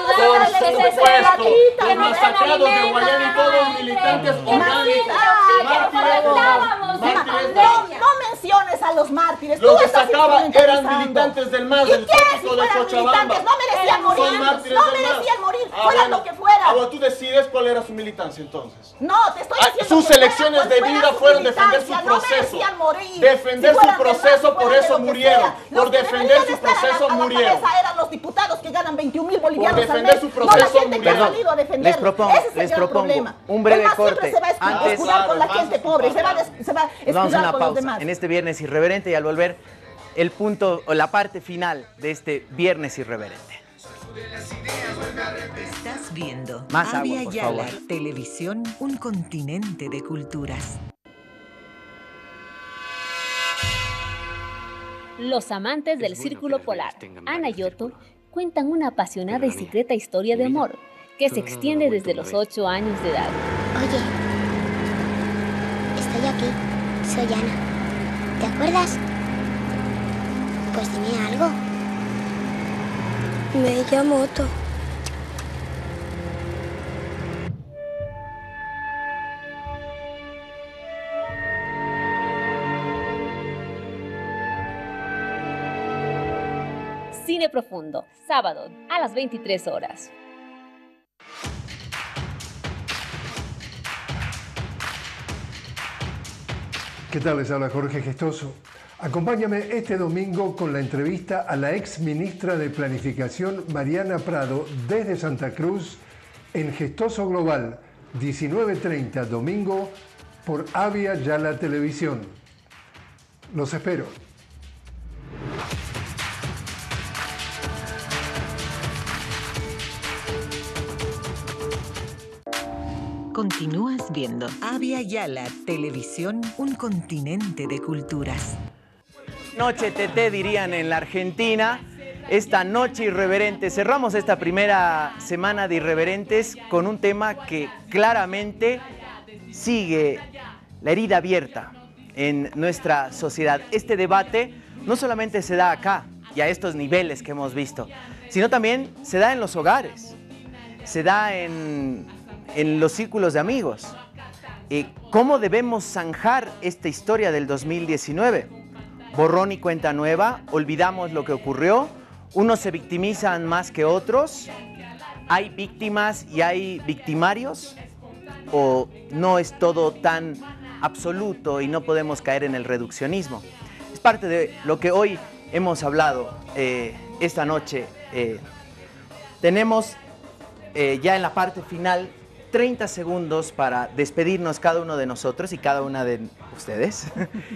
S3: los masacrados de Guayana y todos los militantes orgánicos, mártires.
S6: No menciones a los mártires.
S3: Los que sacaba eran militantes del MAS, del tráfico de Cochabamba.
S6: No merecían morir.
S3: Son mártires
S6: No
S3: del MAS.
S6: merecían morir. Fueran lo que fuera.
S3: Ahora tú decides cuál era su militancia entonces.
S6: No, te estoy diciendo
S3: sus elecciones de vida fueron defender su proceso. Defender su proceso, por eso murieron. Por defender su proceso murieron.
S6: Eran los diputados que ganan 21.000 bolivianos
S3: por defender su proceso
S6: murieron.
S2: Les propongo un breve corte.
S6: Antes con la gente pobre, se va a
S2: vamos a una
S6: con los
S2: pausa
S6: demás.
S2: en este Viernes Irreverente y al volver el punto o la parte final de este Viernes Irreverente.
S1: Estás viendo
S2: Más agua,
S1: Avia
S2: por
S1: Yala,
S2: favor.
S1: Televisión, un continente de culturas.
S12: Los amantes del Círculo Polar, Ana y Otto, cuentan una apasionada y secreta historia de amor que se extiende desde los 8 años de edad.
S13: Oye, estoy aquí, soy Ana. ¿Te acuerdas? Pues dime algo. Me llamo Otto.
S12: Cine Profundo, sábado a las 23 horas.
S14: ¿Qué tal? Les habla Jorge Gestoso. Acompáñame este domingo con la entrevista a la ex ministra de Planificación Mariana Prado desde Santa Cruz en Gestoso Global, 19:30 domingo por Avia Yala Televisión. Los espero.
S1: Continúas viendo Avia Yala, Televisión, un continente de culturas.
S2: Noche TT dirían en la Argentina. Esta noche irreverente. Cerramos esta primera semana de Irreverentes con un tema que claramente sigue la herida abierta en nuestra sociedad. Este debate no solamente se da acá y a estos niveles que hemos visto, sino también se da en los hogares, se da en los círculos de amigos. ¿Cómo debemos zanjar esta historia del 2019? Borrón y cuenta nueva, olvidamos lo que ocurrió, unos se victimizan más que otros, hay víctimas y hay victimarios, o no es todo tan absoluto y no podemos caer en el reduccionismo. Es parte de lo que hoy hemos hablado esta noche. Tenemos ya en la parte final 30 segundos para despedirnos cada uno de nosotros y cada una de ustedes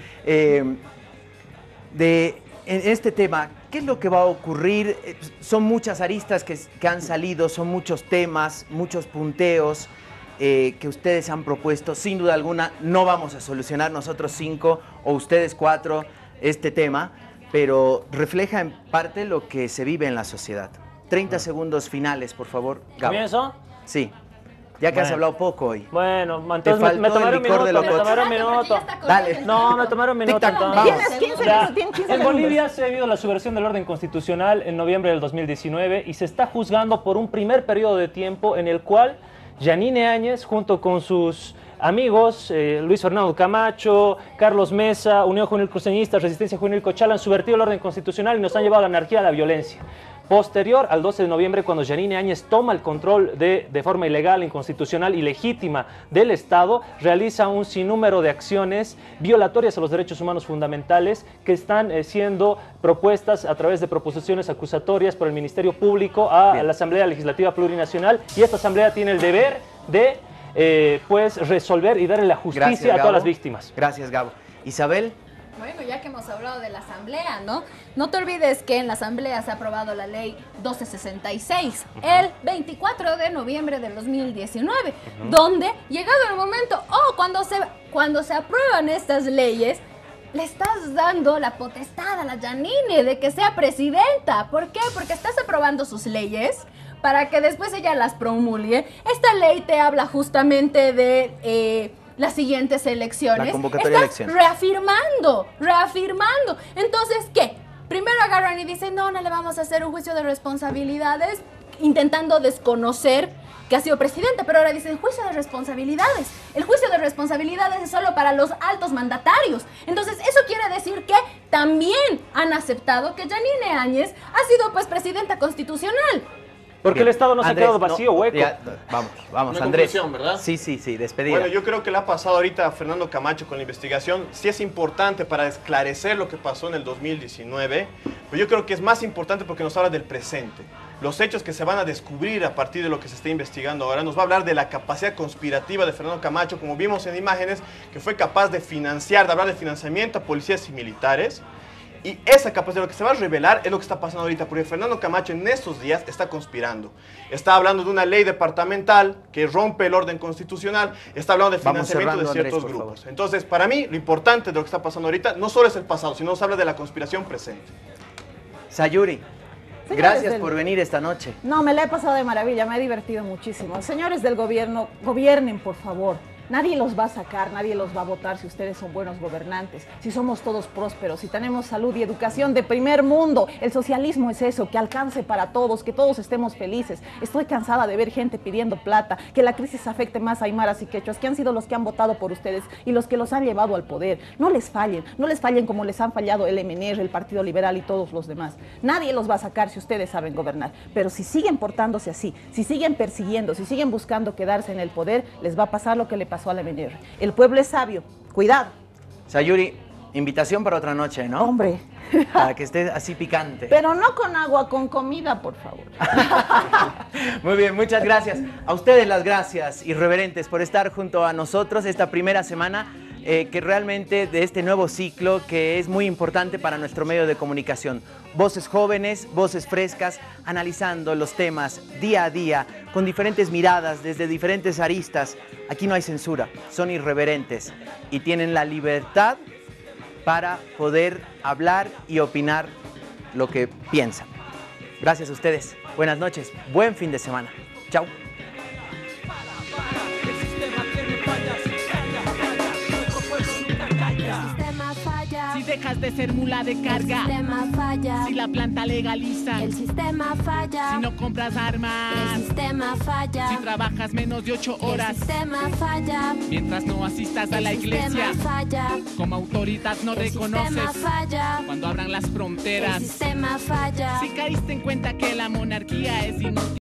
S2: en este tema. ¿Qué es lo que va a ocurrir? Son muchas aristas que han salido, son muchos temas, muchos punteos que ustedes han propuesto. Sin duda alguna no vamos a solucionar nosotros 5 o ustedes 4 este tema, pero refleja en parte lo que se vive en la sociedad. 30 segundos finales, por favor, Gabo.
S5: ¿Comienzo?
S2: Sí. Ya que has hablado poco hoy.
S5: Bueno, entonces me tomaron un minuto.
S2: Dale.
S5: No, me tomaron un minuto.
S6: Tienes
S5: En Bolivia se ha habido la subversión del orden constitucional en noviembre del 2019 y se está juzgando por un primer periodo de tiempo en el cual Yanine Áñez, junto con sus amigos, Luis Fernando Camacho, Carlos Mesa, Unión Juvenil Cruceñista, Resistencia Juvenil Cochala, han subvertido el orden constitucional y nos han llevado a la anarquía y a la violencia. Posterior al 12 de noviembre, cuando Yanine Áñez toma el control de forma ilegal, inconstitucional y legítima del Estado, realiza un sinnúmero de acciones violatorias a los derechos humanos fundamentales que están siendo propuestas a través de proposiciones acusatorias por el Ministerio Público a la Asamblea Legislativa Plurinacional, y esta Asamblea tiene el deber de pues resolver y darle la justicia a todas las víctimas.
S2: Gracias, Gabo. Isabel.
S4: Bueno, ya que hemos hablado de la Asamblea, ¿no? No te olvides que en la Asamblea se ha aprobado la ley 1266 el 24 de noviembre del 2019, donde, llegado el momento, cuando se aprueban estas leyes, le estás dando la potestad a la Yanine de que sea presidenta. ¿Por qué? Porque estás aprobando sus leyes, para que después ella las promulgue. Esta ley te habla justamente de las siguientes elecciones.
S2: La convocatoria de elecciones.
S4: Reafirmando. Entonces, ¿qué? Primero agarran y dicen, no le vamos a hacer un juicio de responsabilidades, intentando desconocer que ha sido presidente, pero ahora dicen juicio de responsabilidades. El juicio de responsabilidades es solo para los altos mandatarios. Entonces, eso quiere decir que también han aceptado que Yanine Áñez ha sido pues presidenta constitucional.
S5: Porque el Estado no se ha quedado vacío, hueco.
S2: Vamos,
S3: Una
S2: Andrés.
S3: conclusión, ¿verdad?
S2: Sí, despedida.
S3: Bueno, yo creo que le ha pasado ahorita a Fernando Camacho con la investigación. Sí es importante para esclarecer lo que pasó en el 2019, pero yo creo que es más importante porque nos habla del presente. Los hechos que se van a descubrir a partir de lo que se está investigando ahora nos va a hablar de la capacidad conspirativa de Fernando Camacho, como vimos en imágenes, que fue capaz de financiar, de hablar de financiamiento a policías y militares. Y esa capacidad, lo que se va a revelar es lo que está pasando ahorita, porque Fernando Camacho en estos días está conspirando. Está hablando de una ley departamental que rompe el orden constitucional, está hablando de financiamiento de ciertos grupos. Entonces, para mí, lo importante de lo que está pasando ahorita no solo es el pasado, sino nos habla de la conspiración presente.
S2: Sayuri, gracias por venir esta noche.
S6: No, me la he pasado de maravilla, me he divertido muchísimo. Señores del gobierno, gobiernen, por favor. Nadie los va a sacar, nadie los va a votar si ustedes son buenos gobernantes, si somos todos prósperos, si tenemos salud y educación de primer mundo. El socialismo es eso, que alcance para todos, que todos estemos felices. Estoy cansada de ver gente pidiendo plata, que la crisis afecte más a aymaras y quechuas, que han sido los que han votado por ustedes y los que los han llevado al poder. No les fallen como les han fallado el MNR, el Partido Liberal y todos los demás. Nadie los va a sacar si ustedes saben gobernar, pero si siguen portándose así, si siguen persiguiendo, si siguen buscando quedarse en el poder, les va a pasar lo que le pasó a la MNR. El pueblo es sabio, cuidado.
S2: Sayuri, invitación para otra noche, ¿no?
S6: Hombre.
S2: Para que esté así picante.
S6: Pero no con agua, con comida, por favor.
S2: Muy bien, muchas gracias. A ustedes las gracias, irreverentes, por estar junto a nosotros esta primera semana, que realmente de este nuevo ciclo que es muy importante para nuestro medio de comunicación. Voces jóvenes, voces frescas, analizando los temas día a día, con diferentes miradas, desde diferentes aristas. Aquí no hay censura, son irreverentes y tienen la libertad para poder hablar y opinar lo que piensan. Gracias a ustedes. Buenas noches. Buen fin de semana. Chao.
S15: Si dejas de ser mula de carga, el sistema falla. Si la planta legaliza, el sistema falla. Si no compras armas, el sistema falla. Si trabajas menos de 8 horas, el sistema falla. Mientras no asistas a la iglesia, falla. Como autoridad no reconoces, falla. Cuando abran las fronteras, el sistema falla. Si caíste en cuenta que la monarquía es inútil.